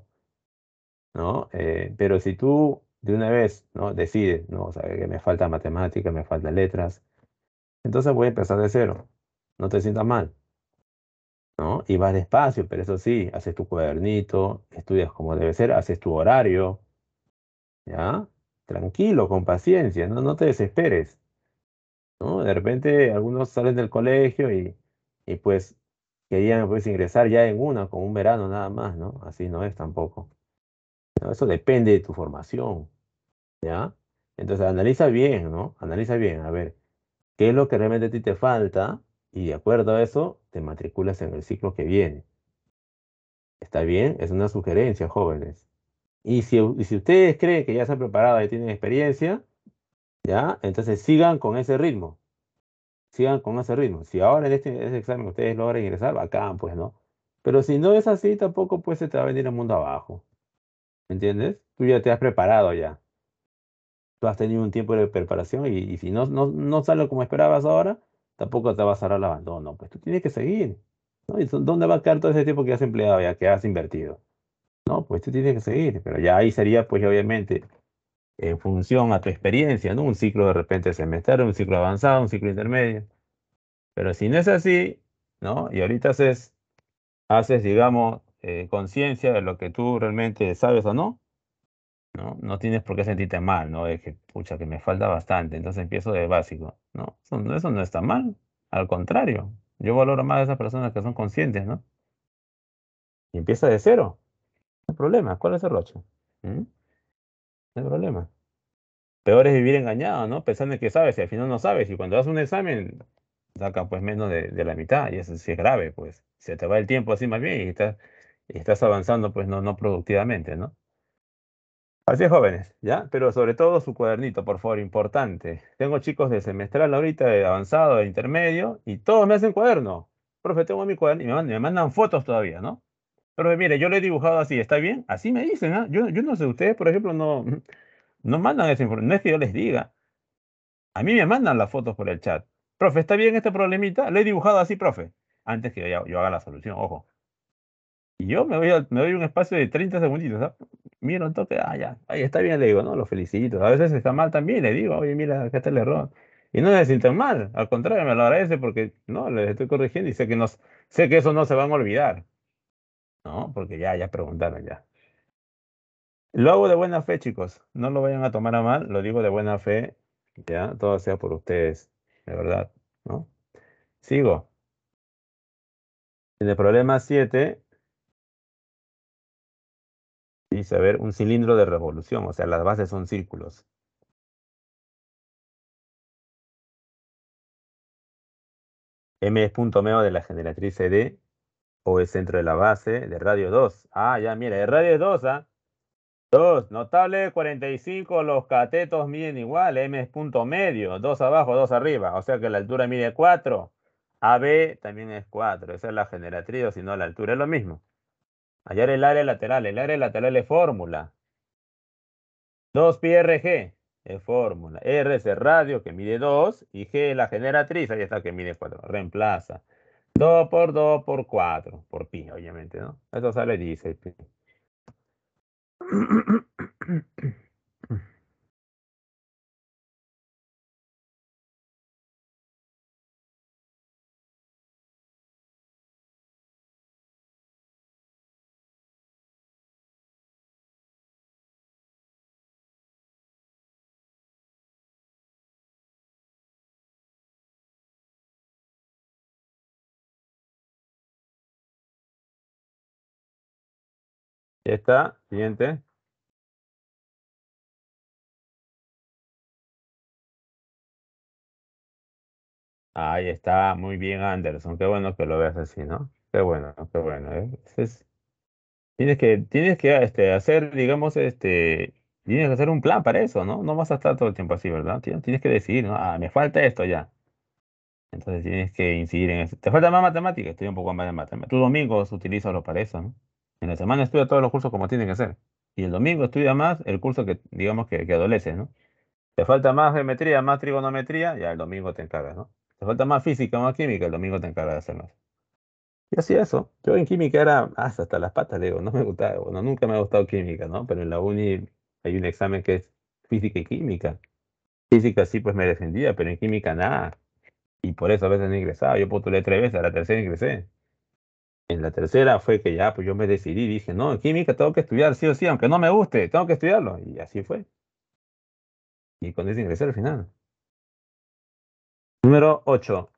¿no? Pero si tú de una vez, ¿no? Decides, ¿no? O sea, que me falta matemática, me faltan letras, entonces voy a empezar de cero. No te sientas mal, ¿no? Y vas despacio, pero eso sí, haces tu cuadernito, estudias como debe ser, haces tu horario, ¿ya? Tranquilo, con paciencia, no te desesperes, ¿no? De repente algunos salen del colegio y pues querían pues ingresar ya en una, con un verano nada más, ¿no? Así no es tampoco. ¿No? Eso depende de tu formación, ¿ya? Entonces analiza bien, ¿no? Analiza bien, a ver, ¿qué es lo que realmente a ti te falta? Y de acuerdo a eso, te matriculas en el ciclo que viene. ¿Está bien? Es una sugerencia, jóvenes. Y si ustedes creen que ya se han preparado y tienen experiencia, ¿ya? Entonces sigan con ese ritmo. Sigan con ese ritmo. Si ahora en este examen ustedes logran ingresar, bacán, pues, ¿no? Pero si no es así, tampoco pues se te va a venir el mundo abajo. ¿Me entiendes? Tú ya te has preparado ya. Tú has tenido un tiempo de preparación y si no sale como esperabas ahora, tampoco te va a cerrar el abandono. Pues tú tienes que seguir, ¿no? ¿Y dónde va a quedar todo ese tiempo que has empleado ya, que has invertido? No, pues tú tienes que seguir. Pero ya ahí sería, pues, obviamente, en función a tu experiencia, ¿no? Un ciclo de repente semestral, un ciclo avanzado, un ciclo intermedio. Pero si no es así, ¿no? Y ahorita haces, digamos, conciencia de lo que tú realmente sabes o no, ¿no? No tienes por qué sentirte mal, ¿no? De que, pucha, que me falta bastante, entonces empiezo de básico, ¿no? Eso no está mal, al contrario, yo valoro más a esas personas que son conscientes, ¿no? Y empieza de cero, no hay problema, ¿cuál es el roche? ¿Mm? no hay problema. Peor es vivir engañado, ¿no? Pensando que sabes y al final no sabes. Y cuando das un examen, saca pues menos de la mitad. Y eso sí es grave, pues. Se te va el tiempo así más bien y estás avanzando pues no productivamente, ¿no? Así es, jóvenes, ¿ya? Pero sobre todo su cuadernito, por favor, importante. Tengo chicos de semestral ahorita, de avanzado, de intermedio, y todos me hacen cuaderno. Profe, tengo mi cuaderno y me mandan fotos todavía, ¿no? Profe, mire, yo lo he dibujado así, ¿está bien? Así me dicen, ¿ah? Yo no sé, ustedes, por ejemplo, no mandan esa información, no es que yo les diga. A mí me mandan las fotos por el chat. Profe, ¿está bien este problemita? Lo he dibujado así, profe. Antes que yo haga la solución, ojo. Y yo me doy un espacio de 30 segunditos, ¿ah? Miro un toque, ya, ahí está bien, le digo, ¿no? Lo felicito. A veces está mal también, le digo, oye, mira, acá está el error. Y no se sienten mal, al contrario, me lo agradece porque, no, les estoy corrigiendo y sé que eso no se van a olvidar, ¿no? Porque ya preguntaron ya. Lo hago de buena fe, chicos. No lo vayan a tomar a mal, lo digo de buena fe, ya, todo sea por ustedes, de verdad, ¿no? Sigo. En el problema 7 dice, a ver, un cilindro de revolución, o sea, las bases son círculos. M es punto medio de la generatriz CD, O es centro de la base, de radio 2. Ya, mira, de radio 2, ¿ah? 2, notable 45, los catetos miden igual, M es punto medio, 2 abajo, 2 arriba, o sea que la altura mide 4. AB también es 4, esa es la generatriz, o si no, la altura es lo mismo. Hallar el área lateral es fórmula. 2 pi RG es fórmula. R es el radio que mide 2 y G es la generatriz, ahí está que mide 4. Reemplaza. 2 por 2 por 4 por pi, obviamente, ¿no? Eso sale 16 pi. Ya está, siguiente. Ahí está, muy bien, Anderson. Qué bueno que lo veas así, ¿no? Qué bueno, qué bueno, ¿eh? Tienes que hacer, digamos, tienes que hacer un plan para eso, ¿no? No vas a estar todo el tiempo así, ¿verdad? Tienes que decidir, ¿no? Me falta esto ya. Entonces tienes que incidir en eso. ¿Te falta más matemáticas? Estoy un poco más de matemáticas. Tu domingos utilízalo para eso, ¿no? En la semana estudia todos los cursos como tienen que ser. Y el domingo estudia más el curso que, digamos, que adolece, ¿no? Te falta más geometría, más trigonometría, ya el domingo te encargas, ¿no? Te falta más física, más química, el domingo te encargas de hacer más. Y así eso. Yo en química era hasta las patas, le digo, no me gustaba, bueno, nunca me ha gustado química, ¿no? Pero en la uni hay un examen que es física y química. Física sí, pues me defendía, pero en química nada. Y por eso a veces no ingresaba. Yo postulé 3 veces, a la tercera ingresé. En la tercera fue que ya, pues yo me decidí, dije, no, en química tengo que estudiar, sí o sí, aunque no me guste, tengo que estudiarlo. Y así fue. Y con eso ingresé al final. Número 8.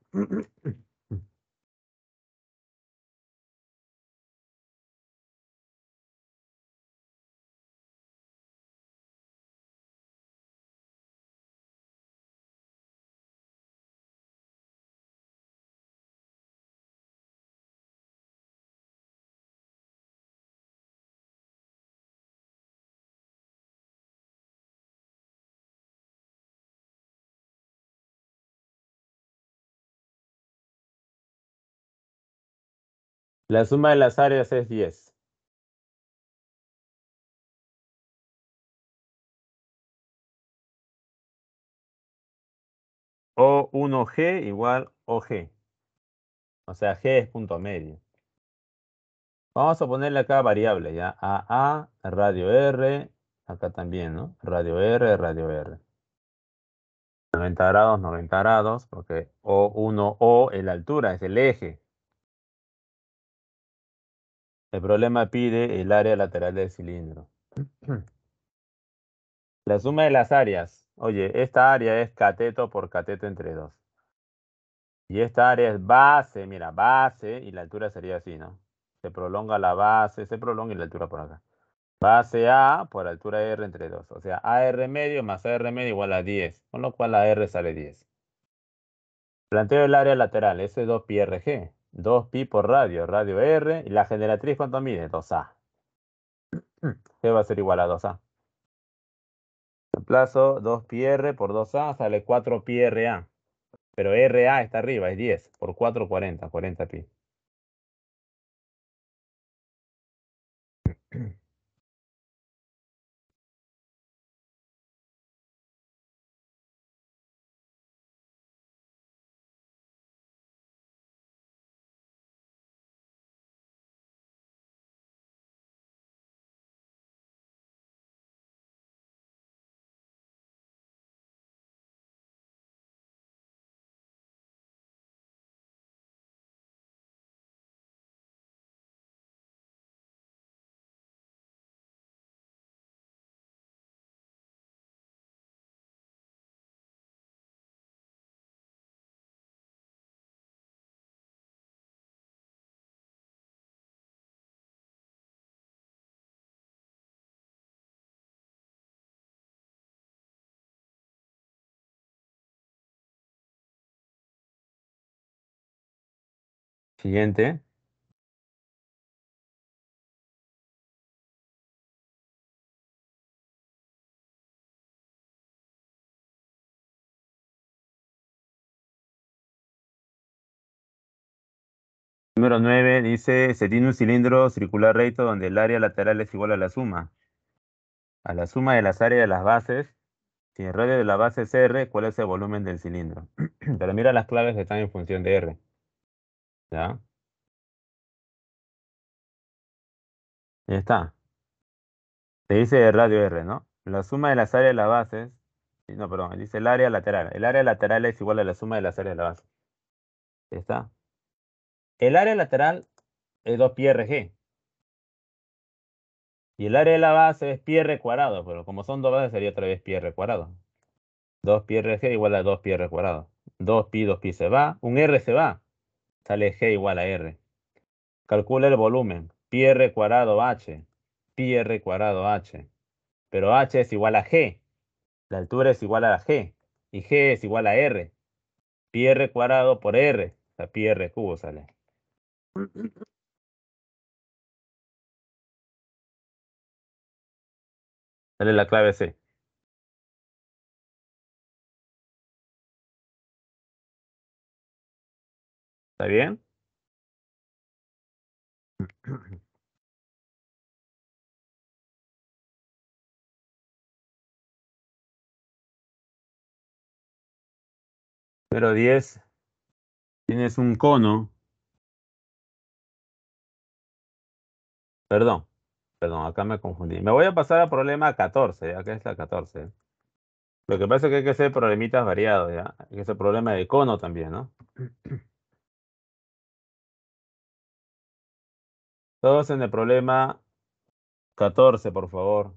La suma de las áreas es 10. O1G igual OG. O sea, G es punto medio. Vamos a ponerle acá variables, ¿ya? Radio R, acá también, ¿no? Radio R, radio R. 90 grados, 90 grados, porque O1O es la altura, es el eje. El problema pide el área lateral del cilindro. La suma de las áreas. Oye, esta área es cateto por cateto entre 2. Y esta área es base, mira, base, y la altura sería así, ¿no? Se prolonga la base, se prolonga y la altura por acá. Base A por altura R entre 2. O sea, AR medio más AR medio igual a 10. Con lo cual AR sale 10. Planteo el área lateral. Ese es 2pi RG. 2pi por radio. Radio R. Y la generatriz, ¿cuánto mide? 2A. G va a ser igual a 2A. Reemplazo 2pi R por 2A. Sale 4pi RA. Pero RA está arriba. Es 10. Por 4, 40. 40pi. Siguiente. Número 9 dice, se tiene un cilindro circular recto donde el área lateral es igual a la suma de las áreas de las bases. Si el radio de la base es R, ¿cuál es el volumen del cilindro? Pero mira las claves que están en función de R. ¿Ya? Ahí está. Se dice el radio R, ¿no? La suma de las áreas de las bases. No, perdón, dice el área lateral. El área lateral es igual a la suma de las áreas de la base. Ahí está. El área lateral es 2pi RG. Y el área de la base es pi R cuadrado, pero como son dos bases sería otra vez pi R cuadrado. 2pi RG igual a 2pi R cuadrado. 2pi se va. Un R se va. Sale G igual a R. Calcula el volumen. Pi R cuadrado H. Pi R cuadrado H. Pero H es igual a G. La altura es igual a G. Y G es igual a R. Pi R cuadrado por R. O sea, pi R cubo sale. Sale la clave C. ¿Está bien? Número 10. Tienes un cono. Perdón. Perdón, acá me confundí. Me voy a pasar al problema 14. Acá está 14. Lo que pasa es que hay que hacer problemitas variados, ¿ya? Hay que hacer problema de cono también, ¿no? Todos en el problema 14, por favor.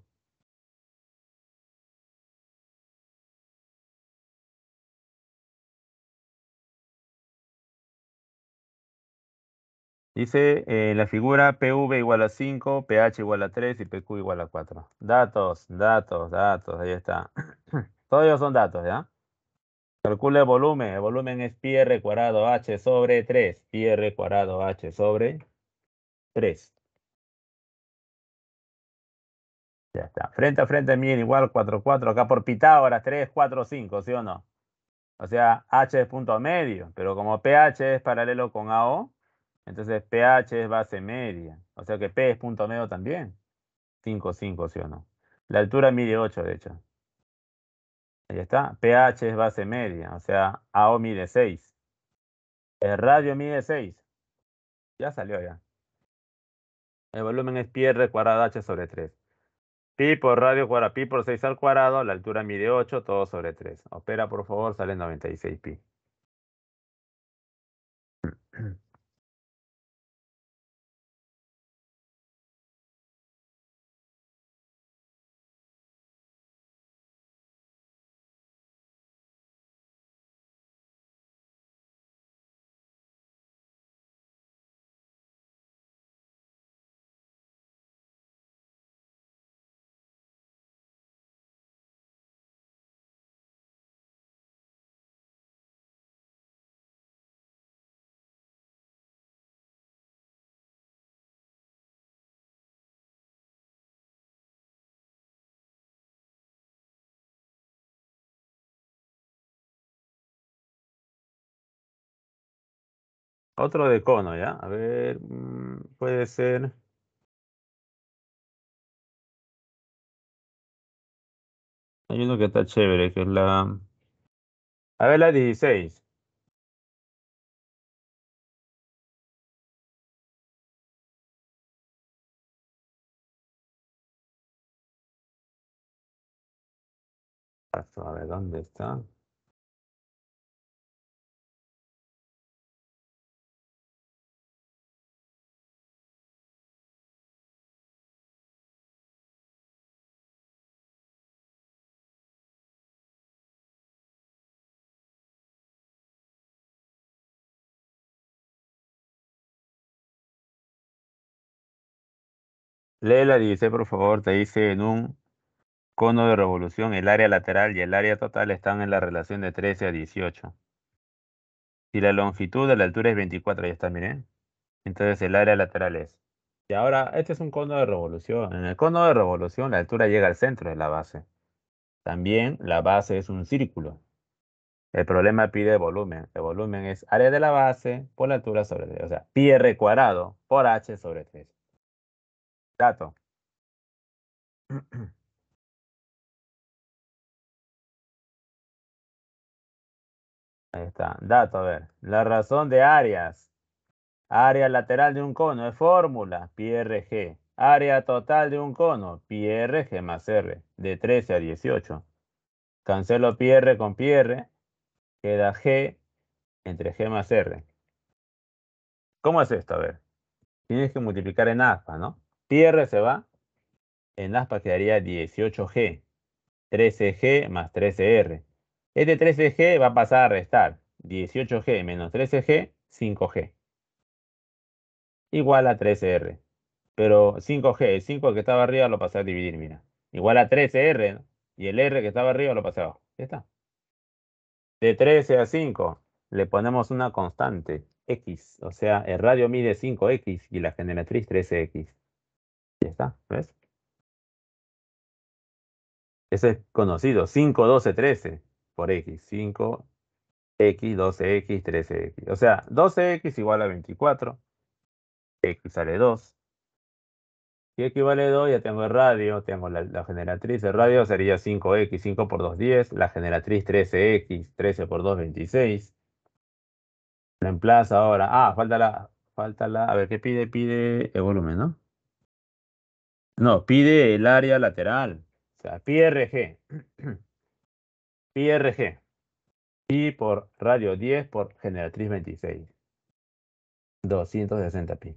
Dice en la figura PV igual a 5, pH igual a 3 y PQ igual a 4. Datos, datos, datos, ahí está. Todos ellos son datos, ¿ya? Calcula el volumen. El volumen es pi r cuadrado h sobre 3. Pi r cuadrado h sobre 3. Ya está. Frente a frente miden igual 4, 4. Acá por Pitágoras 3, 4, 5, ¿sí o no? O sea, H es punto medio, pero como pH es paralelo con AO, entonces pH es base media. O sea que P es punto medio también. 5, 5, ¿sí o no? La altura mide 8, de hecho. Ahí está. pH es base media, o sea, AO mide 6. El radio mide 6. Ya salió ya. El volumen es pi r cuadrado h sobre 3. Pi por radio cuadrado, pi por 6 al cuadrado, la altura mide 8, todo sobre 3. Opera, por favor, sale 96 pi. Otro de cono, ¿ya? A ver, puede ser. Hay uno que está chévere, que es la. A ver, la 16. A ver, ¿dónde está? Lee la 16, por favor. Te dice en un cono de revolución, el área lateral y el área total están en la relación de 13 a 18. Si la longitud de la altura es 24, ya está, miren. Entonces el área lateral es. Y ahora, este es un cono de revolución. En el cono de revolución, la altura llega al centro de la base. También la base es un círculo. El problema pide volumen. El volumen es área de la base por la altura sobre 3. O sea, pi r cuadrado por h sobre 3. Dato. Ahí está. Dato, a ver. La razón de áreas. Área lateral de un cono es fórmula, pi r g. Área total de un cono, pi r g más r, de 13 a 18. Cancelo pi r con pi r, queda g entre g más r. ¿Cómo es esto? A ver, tienes que multiplicar en aspa, ¿no? Pi r se va, en aspa quedaría 18g, 13g más 13r. Este 13g va a pasar a restar 18g menos 13g, 5g, igual a 13r. Pero 5G, el 5 que estaba arriba lo pasé a dividir, mira. Igual a 13R, ¿no? Y el R que estaba arriba lo pasé abajo. Ya está. De 13 a 5 le ponemos una constante, X. O sea, el radio mide 5X y la generatriz 13X. Ya está, ¿ves? Ese es conocido, 5, 12, 13 por X. 5X, 12X, 13X. O sea, 12X igual a 24. X sale 2. Si equivale 2, ya tengo el radio, tengo la generatriz. El radio sería 5x, 5 por 2, 10. La generatriz 13x, 13 por 2, 26. Reemplaza ahora. Ah, falta la. A ver, ¿qué pide? Pide el volumen, ¿no? No, pide el área lateral. O sea, pi RG. Pi RG. Pi por radio 10 por generatriz 26. 260 pi.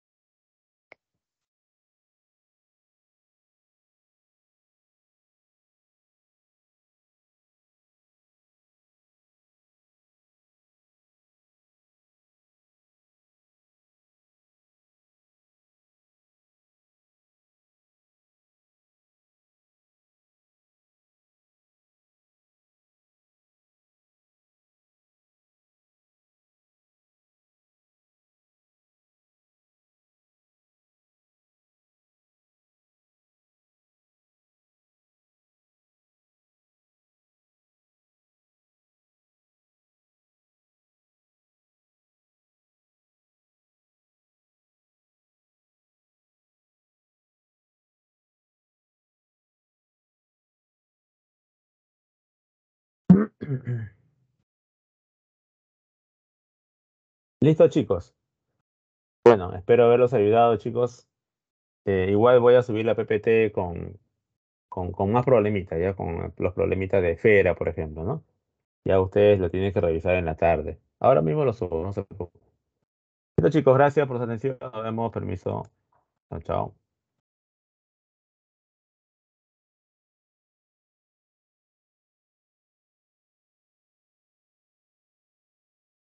Listo, chicos. Bueno, espero haberlos ayudado, chicos. Igual voy a subir la PPT con más problemitas, ya con los problemitas de esfera, por ejemplo, ¿no? Ya ustedes lo tienen que revisar en la tarde. Ahora mismo lo subo, no se preocupen. Listo, chicos, gracias por su atención. Nos vemos, permiso. Chao, chao.